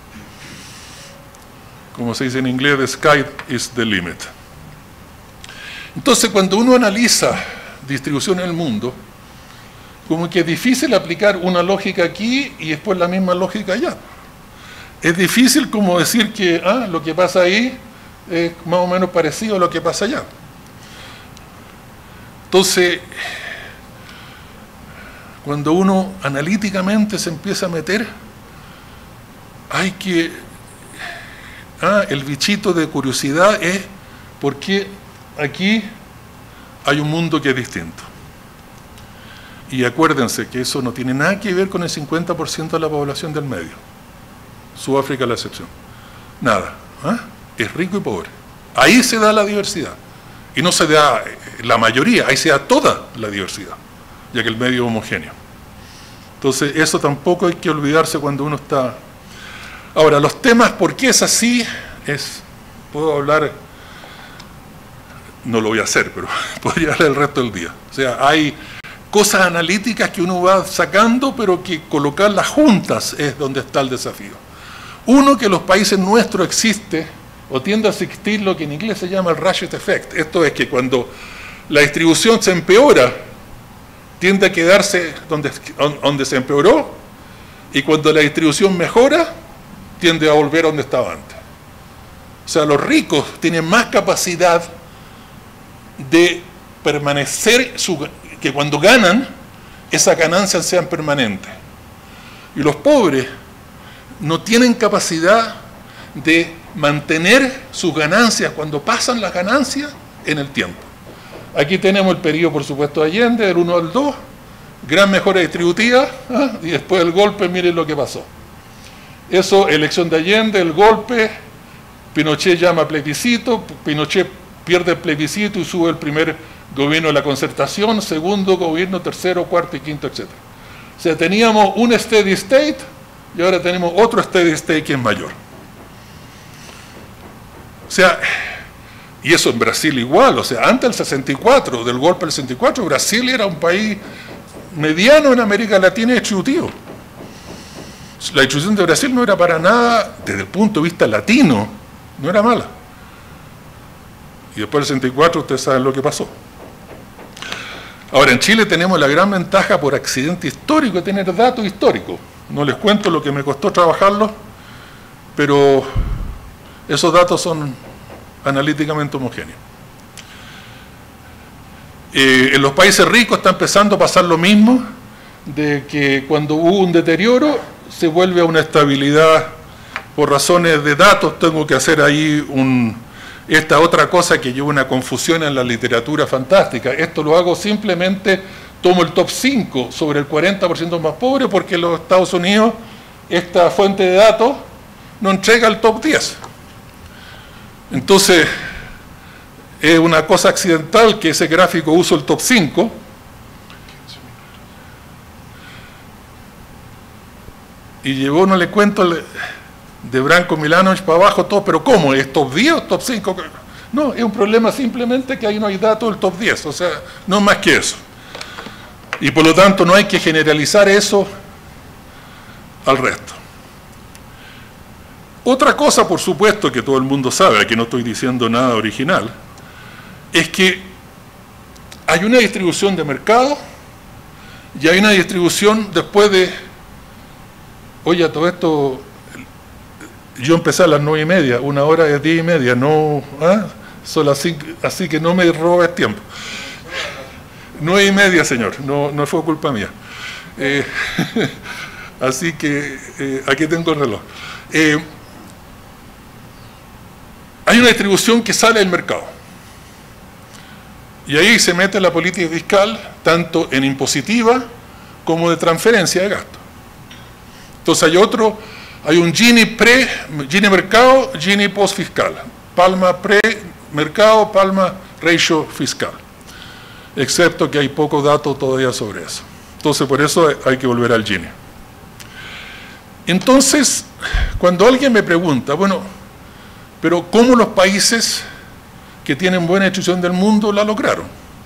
como se dice en inglés, the sky is the limit. Entonces, cuando uno analiza distribución en el mundo, como que es difícil aplicar una lógica aquí y después la misma lógica allá. Es difícil como decir que lo que pasa ahí es más o menos parecido a lo que pasa allá. Entonces, cuando uno analíticamente se empieza a meter, hay que... el bichito de curiosidad es por qué aquí hay un mundo que es distinto. Y acuérdense que eso no tiene nada que ver con el 50% de la población del medio. Sudáfrica es la excepción. Nada. Es rico y pobre. Ahí se da la diversidad. Y no se da la mayoría, ahí se da toda la diversidad, ya que el medio es homogéneo. Entonces, eso tampoco hay que olvidarse cuando uno está... Ahora, los temas, ¿por qué es así? Puedo hablar, no lo voy a hacer, pero podría hablar el resto del día. O sea, hay cosas analíticas que uno va sacando, pero que colocarlas juntas es donde está el desafío. Uno, que en los países nuestros existe, o tiende a existir lo que en inglés se llama el ratchet effect. Esto es que cuando la distribución se empeora, tiende a quedarse donde se empeoró, y cuando la distribución mejora, tiende a volver a donde estaba antes. O sea, los ricos tienen más capacidad de permanecer, que cuando ganan, esas ganancias sean permanentes. Y los pobres no tienen capacidad de mantener sus ganancias cuando pasan las ganancias en el tiempo. Aquí tenemos el periodo, por supuesto, de Allende, del 1 al 2, gran mejora distributiva, y después del golpe, miren lo que pasó. Eso, elección de Allende, el golpe, Pinochet llama a plebiscito, Pinochet pierde el plebiscito y sube el primer gobierno de la concertación, segundo gobierno, tercero, cuarto y quinto, etc. O sea, teníamos un steady state y ahora tenemos otro steady state que es mayor. O sea, y eso en Brasil igual, o sea, antes del 64, del golpe del 64, Brasil era un país mediano en América Latina y distributivo. La distribución de Brasil no era para nada, desde el punto de vista latino, no era mala. Y después del 64 ustedes saben lo que pasó. Ahora, en Chile tenemos la gran ventaja por accidente histórico de tener datos históricos. No les cuento lo que me costó trabajarlos, pero esos datos son analíticamente homogéneos. En los países ricos está empezando a pasar lo mismo, de que cuando hubo un deterioro se vuelve a una estabilidad. Por razones de datos tengo que hacer ahí esta otra cosa que lleva una confusión en la literatura fantástica. Esto lo hago simplemente, tomo el top 5 sobre el 40% más pobre, porque en los Estados Unidos esta fuente de datos no entrega el top 10. Entonces, es una cosa accidental que ese gráfico uso el top 5. Y llevó, no le cuento, de Branko Milanovic para abajo todo, pero ¿cómo? ¿Es top 10 o top 5? No, es un problema simplemente que ahí no hay datos del top 10, o sea, no más que eso. Y por lo tanto no hay que generalizar eso al resto. Otra cosa, por supuesto, que todo el mundo sabe, aquí no estoy diciendo nada original, es que hay una distribución de mercado y hay una distribución después de... Oye, todo esto... Yo empecé a las 9:30, una hora es 10:30, no, son las 5, así que no me robes tiempo. 9:30, señor, no fue culpa mía. Así que aquí tengo el reloj. Hay una distribución que sale del mercado. Y ahí se mete la política fiscal, tanto en impositiva como de transferencia de gasto. Entonces hay un Gini mercado, Gini post fiscal. Palma pre-mercado, Palma ratio fiscal. Excepto que hay poco dato todavía sobre eso. Entonces por eso hay que volver al Gini. Entonces, cuando alguien me pregunta, bueno, pero ¿cómo los países que tienen buena distribución del mundo la lograron?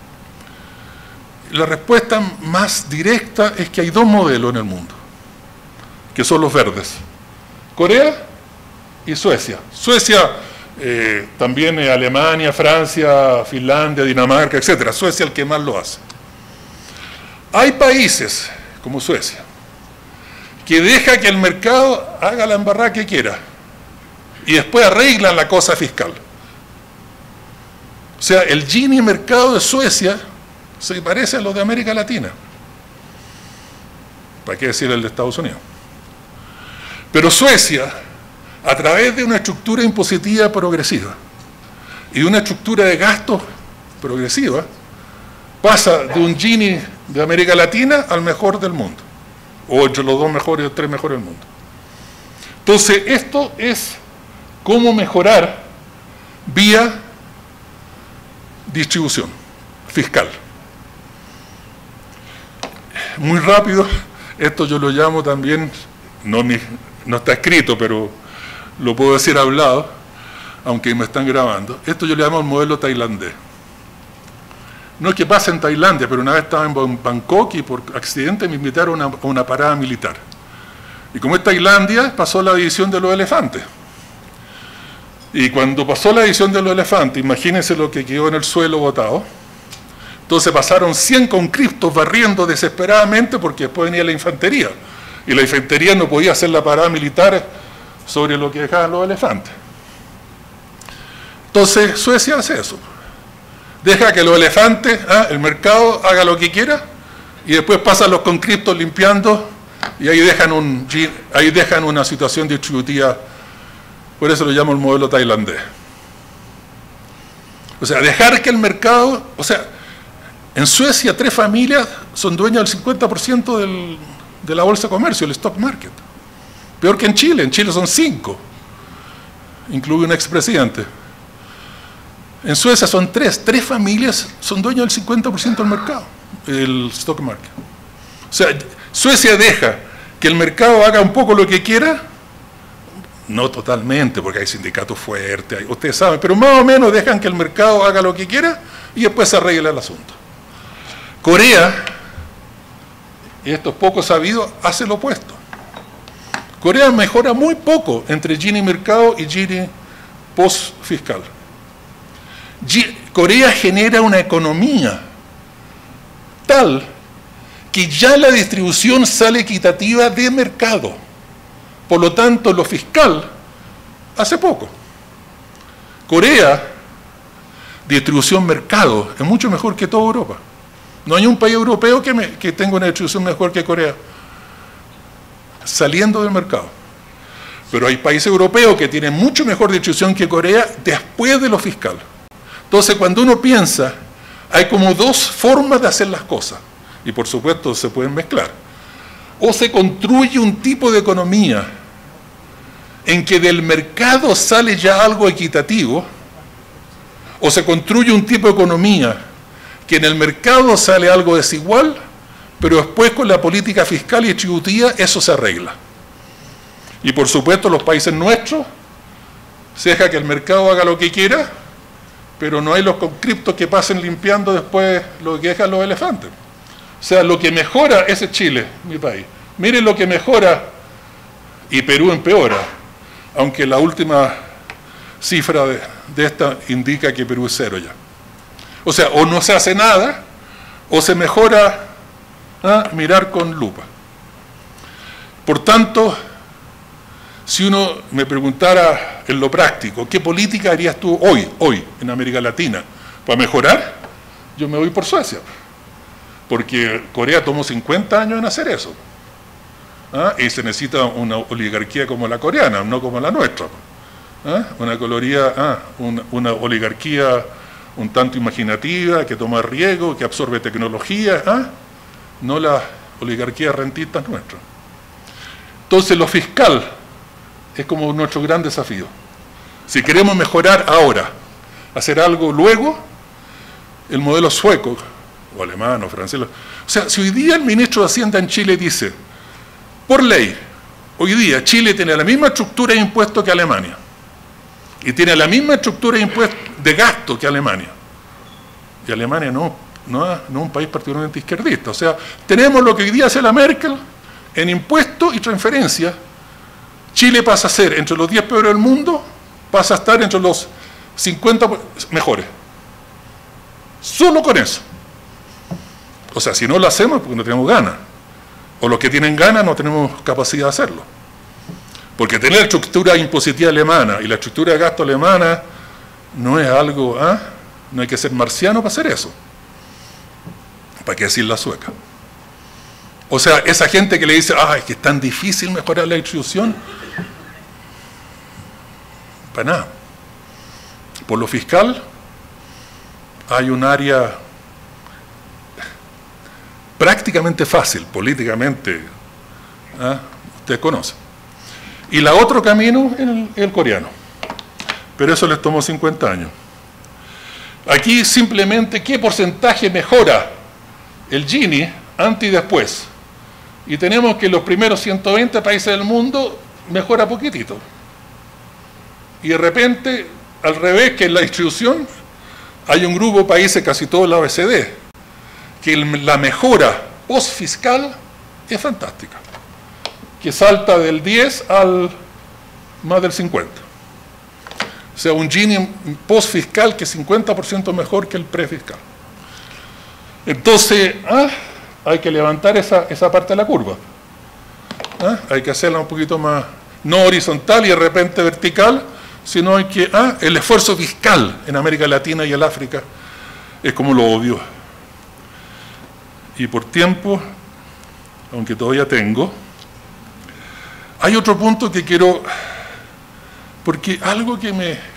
La respuesta más directa es que hay dos modelos en el mundo, que son los verdes. Corea y Suecia. Suecia, también Alemania, Francia, Finlandia, Dinamarca, etc. Suecia el que más lo hace. Hay países, como Suecia, que deja que el mercado haga la embarrada que quiera y después arreglan la cosa fiscal. O sea, el Gini mercado de Suecia se parece a los de América Latina. ¿Para qué decir el de Estados Unidos? Pero Suecia, a través de una estructura impositiva progresiva y de una estructura de gastos progresiva, pasa de un Gini de América Latina al mejor del mundo, o entre los 2 mejores o 3 mejores del mundo. Entonces, esto es cómo mejorar vía distribución fiscal. Muy rápido, esto yo lo llamo también, no está escrito, pero lo puedo decir hablado, aunque me están grabando. Esto yo le llamo el modelo tailandés. No es que pase en Tailandia, pero una vez estaba en Bangkok y por accidente me invitaron a una parada militar. Y como es Tailandia, pasó la división de los elefantes. Y cuando pasó la división de los elefantes, imagínense lo que quedó en el suelo botado. Entonces pasaron 100 conscriptos barriendo desesperadamente porque después venía la infantería. Y la infantería no podía hacer la parada militar sobre lo que dejaban los elefantes. Entonces Suecia hace eso. Deja que los elefantes, el mercado, haga lo que quiera y después pasan los conscriptos limpiando y ahí dejan una situación distributiva. Por eso lo llamo el modelo tailandés. O sea, dejar que el mercado, o sea, en Suecia 3 familias son dueñas del 50% de la bolsa de comercio, el stock market. Peor que en Chile son 5, incluye un expresidente. En Suecia son 3 familias son dueñas del 50% del mercado, el stock market. O sea, Suecia deja que el mercado haga un poco lo que quiera, no totalmente, porque hay sindicatos fuertes, ustedes saben, pero más o menos dejan que el mercado haga lo que quiera y después se arregla el asunto. Corea, y esto es poco sabido, hace lo opuesto. Corea mejora muy poco entre Gini mercado y Gini post fiscal. Corea genera una economía tal que ya la distribución sale equitativa de mercado. Por lo tanto, lo fiscal hace poco. Corea, distribución mercado, es mucho mejor que toda Europa. No hay un país europeo que tenga una distribución mejor que Corea, saliendo del mercado. Pero hay países europeos que tienen mucho mejor distribución que Corea después de lo fiscal. Entonces, cuando uno piensa, hay como 2 formas de hacer las cosas, y por supuesto se pueden mezclar. O se construye un tipo de economía en que del mercado sale ya algo equitativo, o se construye un tipo de economía que en el mercado sale algo desigual, pero después con la política fiscal y distributiva eso se arregla. Y por supuesto los países nuestros se deja que el mercado haga lo que quiera, pero no hay los conscriptos que pasen limpiando después lo que dejan los elefantes. O sea, lo que mejora, ese es Chile, mi país. Miren lo que mejora, y Perú empeora, aunque la última cifra de esta indica que Perú es 0 ya. O sea, o no se hace nada, o se mejora mirar con lupa. Por tanto, si uno me preguntara en lo práctico, ¿qué política harías tú hoy en América Latina para mejorar? Yo me voy por Suecia, porque Corea tomó 50 años en hacer eso. Y se necesita una oligarquía como la coreana, no como la nuestra. Una oligarquía un tanto imaginativa, que toma riesgo, que absorbe tecnología, no la oligarquía rentista nuestra. Entonces lo fiscal es como nuestro gran desafío. Si queremos mejorar ahora, hacer algo luego, el modelo sueco, o alemán, o francés. O sea, si hoy día el ministro de Hacienda en Chile dice, por ley, hoy día Chile tiene la misma estructura de impuestos que Alemania, y tiene la misma estructura de impuestos de gasto que Alemania. Y Alemania no es un país particularmente izquierdista. O sea, tenemos lo que hoy día hace la Merkel en impuestos y transferencias. Chile pasa a ser entre los 10 peores del mundo, pasa a estar entre los 50 mejores. Solo con eso. O sea, si no lo hacemos es porque no tenemos ganas. O los que tienen ganas no tenemos capacidad de hacerlo. Porque tener la estructura impositiva alemana y la estructura de gasto alemana no es algo, no hay que ser marciano para hacer eso. ¿Para qué decir la sueca? O sea, esa gente que le dice, es que es tan difícil mejorar la distribución, para nada. Por lo fiscal, hay un área prácticamente fácil, políticamente, ustedes conocen. Y la otro camino es el coreano. Pero eso les tomó 50 años. Aquí simplemente, ¿qué porcentaje mejora el Gini antes y después? Y tenemos que los primeros 120 países del mundo mejora poquitito. Y de repente, al revés, que en la distribución, hay un grupo de países, casi todo la OECD, que la mejora post-fiscal es fantástica, que salta del 10 al más del 50. O sea, un Gini post-fiscal que es 50% mejor que el pre-fiscal. Entonces, hay que levantar esa parte de la curva. Hay que hacerla un poquito más, no horizontal y de repente vertical, sino hay que, el esfuerzo fiscal en América Latina y el África es como lo obvio. Y por tiempo, aunque todavía tengo, hay otro punto que quiero, porque algo que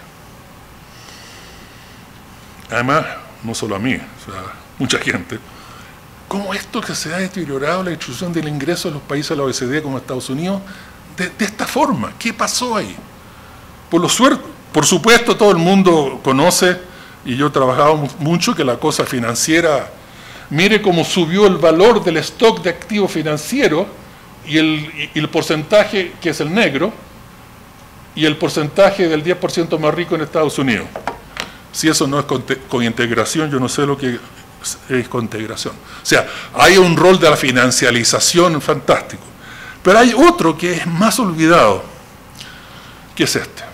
además, no solo a mí, o sea, mucha gente, ¿cómo esto que se ha deteriorado la distribución del ingreso de los países de la OECD como Estados Unidos de esta forma? ¿Qué pasó ahí? Por supuesto, todo el mundo conoce, y yo he trabajado mucho, que la cosa financiera, mire cómo subió el valor del stock de activos financieros y el porcentaje que es el negro, y el porcentaje del 10% más rico en Estados Unidos. Si eso no es con integración, yo no sé lo que es con integración. O sea, hay un rol de la financialización fantástico. Pero hay otro que es más olvidado, que es este.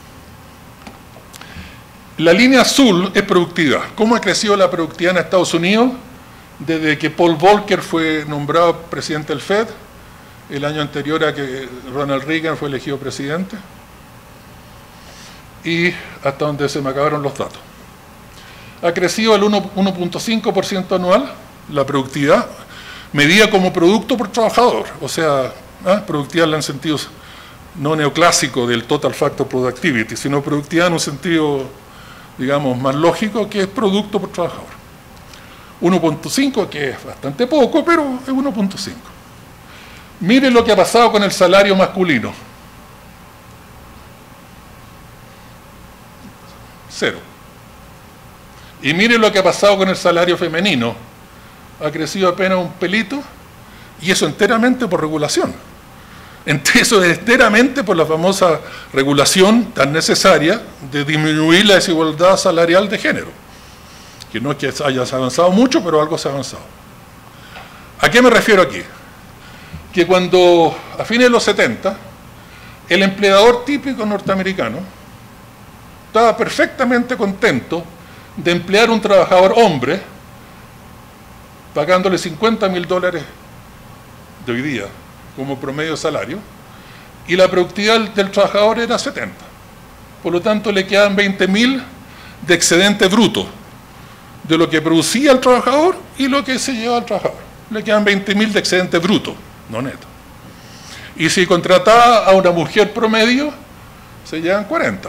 La línea azul es productividad. ¿Cómo ha crecido la productividad en Estados Unidos desde que Paul Volcker fue nombrado presidente del Fed, el año anterior a que Ronald Reagan fue elegido presidente? Y hasta donde se me acabaron los datos. Ha crecido el 1.5% anual, la productividad, medida como producto por trabajador, o sea, productividad en sentido no neoclásico del Total Factor Productivity, sino productividad en un sentido, digamos, más lógico, que es producto por trabajador. 1.5, que es bastante poco, pero es 1.5. Miren lo que ha pasado con el salario masculino. 0. Y miren lo que ha pasado con el salario femenino. Ha crecido apenas un pelito, y eso enteramente por regulación. Eso es enteramente por la famosa regulación tan necesaria de disminuir la desigualdad salarial de género. Que no es que hayas avanzado mucho, pero algo se ha avanzado. ¿A qué me refiero aquí? Que cuando, a fines de los 70, el empleador típico norteamericano estaba perfectamente contento de emplear un trabajador hombre, pagándole $50.000 de hoy día como promedio de salario, y la productividad del trabajador era 70. Por lo tanto, le quedaban 20.000 de excedente bruto de lo que producía el trabajador y lo que se llevaba al trabajador. Le quedan 20.000 de excedente bruto, no neto. Y si contrataba a una mujer promedio, se llevan 40.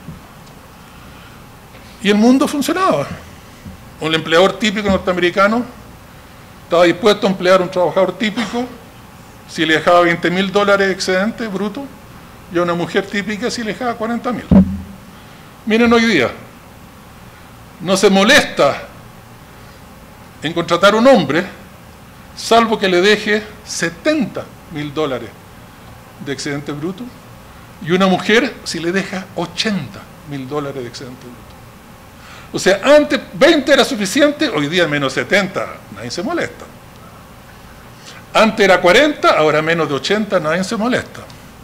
Y el mundo funcionaba. Un empleador típico norteamericano estaba dispuesto a emplear a un trabajador típico si le dejaba $20.000 de excedente bruto, y a una mujer típica si le dejaba 40.000. Miren hoy día, no se molesta en contratar a un hombre, salvo que le deje $70.000 de excedente bruto, y una mujer si le deja $80.000 de excedente bruto. O sea, antes 20 era suficiente, hoy día menos 70, nadie se molesta. Antes era 40, ahora menos de 80, nadie se molesta.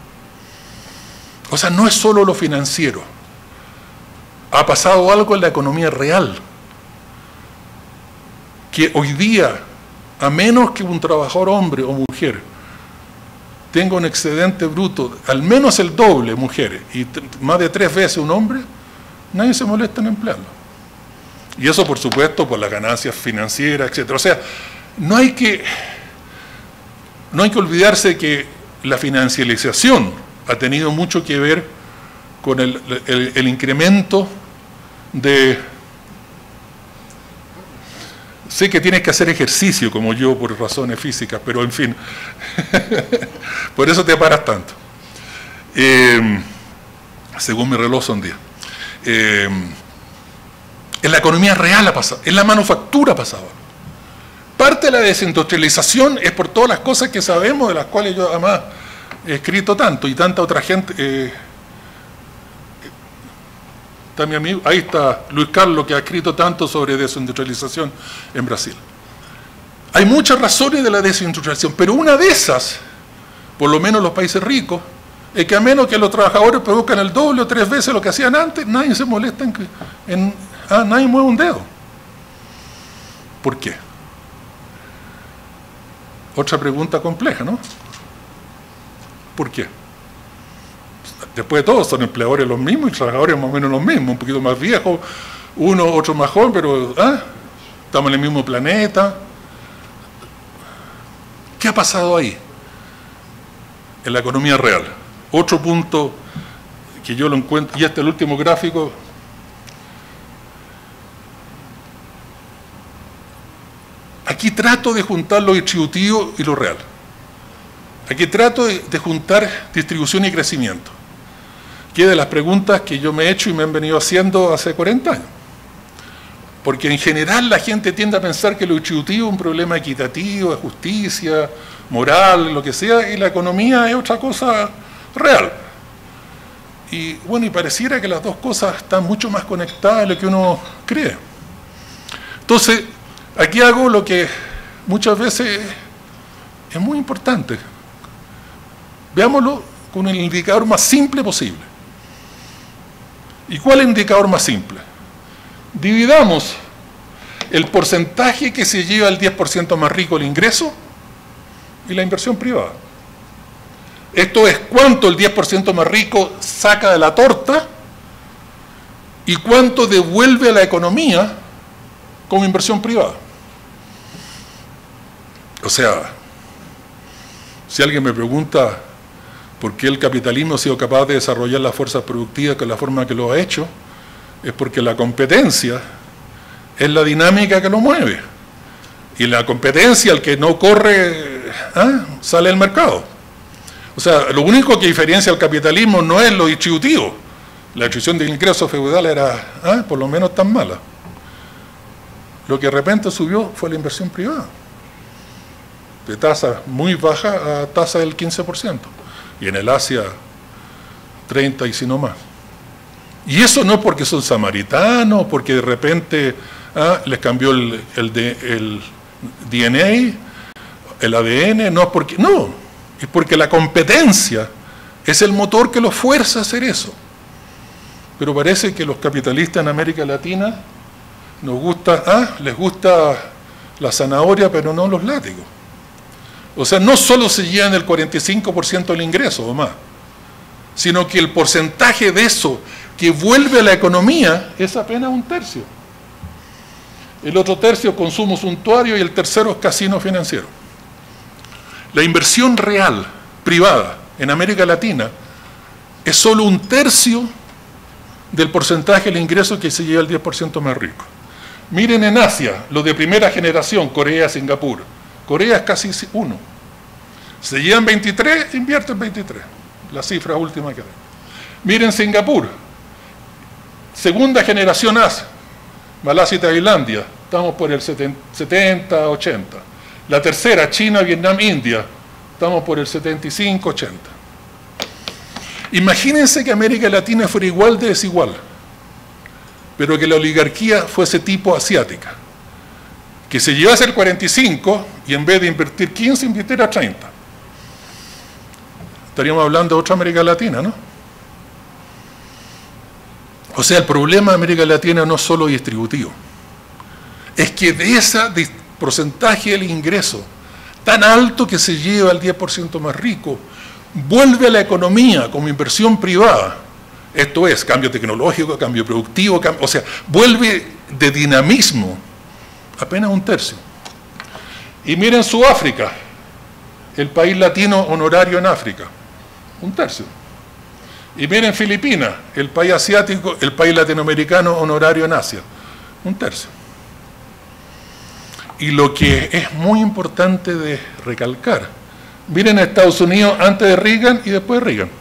O sea, no es solo lo financiero. Ha pasado algo en la economía real, que hoy día, a menos que un trabajador hombre o mujer tenga un excedente bruto, al menos el doble mujeres, y más de 3 veces un hombre, nadie se molesta en emplearlo. Y eso, por supuesto, por las ganancias financieras, etc. O sea, no hay que olvidarse que la financialización ha tenido mucho que ver con el incremento de... Sé que tienes que hacer ejercicio, como yo, por razones físicas, pero en fin, por eso te paras tanto. Según mi reloj son 10. En la economía real ha pasado, en la manufactura ha pasado. Parte de la desindustrialización es por todas las cosas que sabemos, de las cuales yo además he escrito tanto, y tanta otra gente. Está mi amigo, ahí está Luis Carlos, que ha escrito tanto sobre desindustrialización en Brasil. Hay muchas razones de la desindustrialización, pero una de esas, por lo menos en los países ricos, es que a menos que los trabajadores produzcan el doble o 3 veces lo que hacían antes, nadie se molesta nadie mueve un dedo. ¿Por qué? Otra pregunta compleja, ¿no? ¿Por qué? Después de todo, son empleadores los mismos y trabajadores más o menos los mismos, un poquito más viejos, uno, otro más joven, pero estamos en el mismo planeta. ¿Qué ha pasado ahí? En la economía real. Otro punto que yo lo encuentro, y este es el último gráfico. Aquí trato de juntar lo distributivo y lo real. Aquí trato de juntar distribución y crecimiento, que es de las preguntas que yo me he hecho y me han venido haciendo hace 40 años. Porque en general la gente tiende a pensar que lo distributivo es un problema equitativo, de justicia, moral, lo que sea, y la economía es otra cosa real. Y bueno, y pareciera que las dos cosas están mucho más conectadas de lo que uno cree. Entonces, aquí hago lo que muchas veces es muy importante. Veámoslo con el indicador más simple posible. ¿Y cuál es el indicador más simple? Dividamos el porcentaje que se lleva el 10% más rico el ingreso y la inversión privada. Esto es cuánto el 10% más rico saca de la torta y cuánto devuelve a la economía como inversión privada. O sea, si alguien me pregunta por qué el capitalismo ha sido capaz de desarrollar las fuerzas productivas de la forma que lo ha hecho, es porque la competencia es la dinámica que lo mueve. Y la competencia, el que no corre, sale del mercado. O sea, lo único que diferencia al capitalismo no es lo distributivo. La distribución del ingreso feudal era, por lo menos, tan mala. Lo que de repente subió fue la inversión privada. De tasa muy baja a tasa del 15%. Y en el Asia, 30 y si no más. Y eso no es porque son samaritanos, porque de repente les cambió el DNA, el ADN, no es porque... No, es porque la competencia es el motor que los fuerza a hacer eso. Pero parece que los capitalistas en América Latina les gusta la zanahoria, pero no los látigos. O sea, no solo se llevan el 45% del ingreso o más, sino que el porcentaje de eso que vuelve a la economía es apenas 1/3. El otro tercio es consumo suntuario y el tercero es casino financiero. La inversión real, privada, en América Latina es solo 1/3 del porcentaje del ingreso que se lleva el 10% más rico. Miren en Asia, los de primera generación, Corea, Singapur. Corea es casi 1. Se llevan 23, invierten 23. La cifra última que da. Miren Singapur. Segunda generación Asia. Malasia y Tailandia. Estamos por el 70, 80. La tercera, China, Vietnam, India. Estamos por el 75, 80. Imagínense que América Latina fuera igual de desigual, pero que la oligarquía fuese tipo asiática, que se llevase el 45 y en vez de invertir 15, invirtiera 30. Estaríamos hablando de otra América Latina, ¿no? O sea, el problema de América Latina no es solo distributivo, es que de ese porcentaje del ingreso tan alto que se lleva al 10% más rico, vuelve a la economía como inversión privada, esto es, cambio tecnológico, cambio productivo, o sea, vuelve de dinamismo apenas un tercio. Y miren Sudáfrica, el país latino honorario en África, un tercio. Y miren Filipinas, el país asiático, el país latinoamericano honorario en Asia, un tercio. Y lo que es muy importante de recalcar, miren a Estados Unidos antes de Reagan y después de Reagan.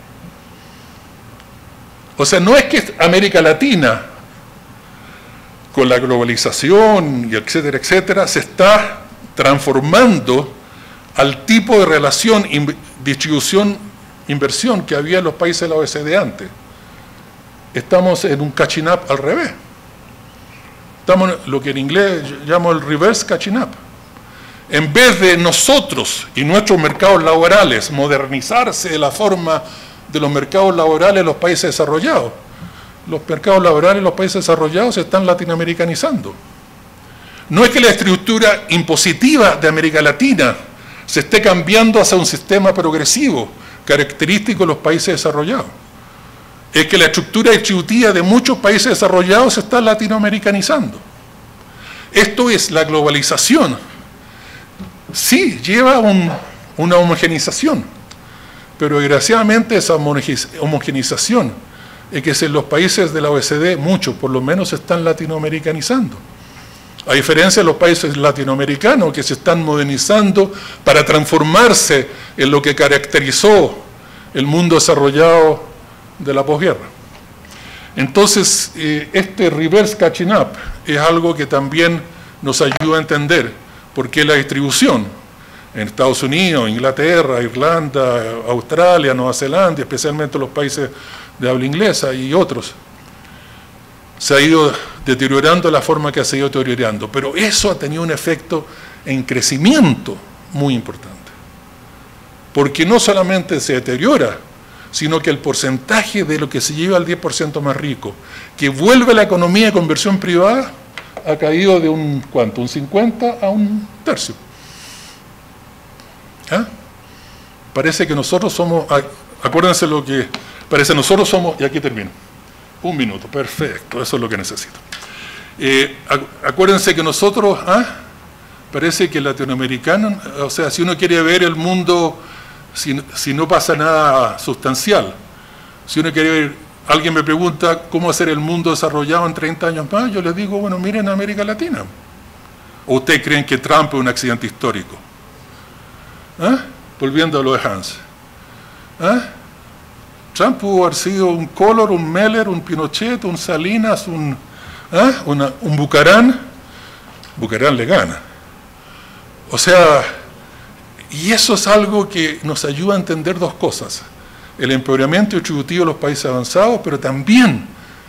O sea, no es que América Latina, con la globalización y etcétera, etcétera, se está transformando al tipo de relación, distribución, inversión que había en los países de la OECD antes. Estamos en un catching up al revés. Estamos en lo que en inglés llamo el reverse catching up. En vez de nosotros y nuestros mercados laborales modernizarse de la forma de los mercados laborales de los países desarrollados, los mercados laborales de los países desarrollados se están latinoamericanizando. No es que la estructura impositiva de América Latina se esté cambiando hacia un sistema progresivo, característico de los países desarrollados. Es que la estructura distributiva de muchos países desarrollados se está latinoamericanizando. Esto es, la globalización sí lleva una homogenización, pero desgraciadamente esa homogenización es que en los países de la OECD, muchos por lo menos, se están latinoamericanizando. A diferencia de los países latinoamericanos que se están modernizando para transformarse en lo que caracterizó el mundo desarrollado de la posguerra. Entonces, este reverse catching up es algo que también nos ayuda a entender por qué la distribución en Estados Unidos, Inglaterra, Irlanda, Australia, Nueva Zelanda, especialmente los países de habla inglesa y otros, se ha ido deteriorando de la forma que se ha ido deteriorando. Pero eso ha tenido un efecto en crecimiento muy importante. Porque no solamente se deteriora, sino que el porcentaje de lo que se lleva al 10% más rico, que vuelve a la economía de conversión privada, ha caído de un, ¿cuánto? Un 50 a un tercio. ¿Ah? Parece que nosotros somos, acuérdense lo que, parece nosotros somos, y aquí termino, un minuto, perfecto, eso es lo que necesito. Acuérdense que nosotros, parece que el latinoamericano, o sea, si uno quiere ver el mundo, si no pasa nada sustancial, si uno quiere ver, alguien me pregunta cómo hacer el mundo desarrollado en 30 años más, yo les digo, bueno, miren América Latina. ¿O ustedes creen que Trump es un accidente histórico? Volviendo a lo de Hans. Trump pudo haber sido un Collor, un Meller, un Pinochet, un Salinas, un Bucarán. Bucarán le gana. O sea, y eso es algo que nos ayuda a entender dos cosas. El empeoramiento distributivo de los países avanzados, pero también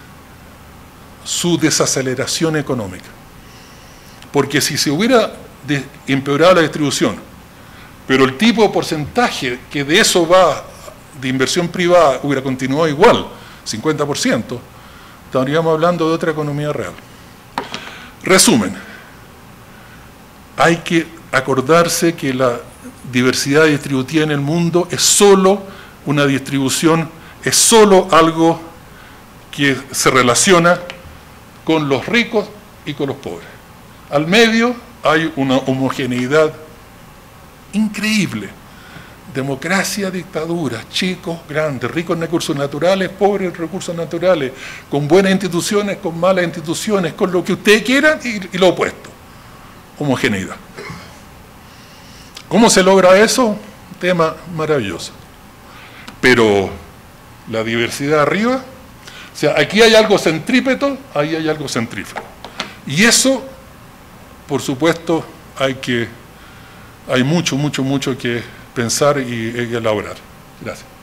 su desaceleración económica. Porque si se hubiera empeorado la distribución, pero el tipo de porcentaje que de eso va de inversión privada hubiera continuado igual, 50%, estaríamos hablando de otra economía real. Resumen, hay que acordarse que la diversidad distributiva en el mundo es solo una distribución, es solo algo que se relaciona con los ricos y con los pobres. Al medio hay una homogeneidad increíble. Democracia, dictadura, chicos, grandes, ricos en recursos naturales, pobres en recursos naturales, con buenas instituciones, con malas instituciones, con lo que ustedes quieran y lo opuesto. Homogeneidad. ¿Cómo se logra eso? tema maravilloso. Pero la diversidad arriba, o sea, aquí hay algo centrípeto, ahí hay algo centrífugo. Y eso, por supuesto, hay mucho que pensar y elaborar. Gracias.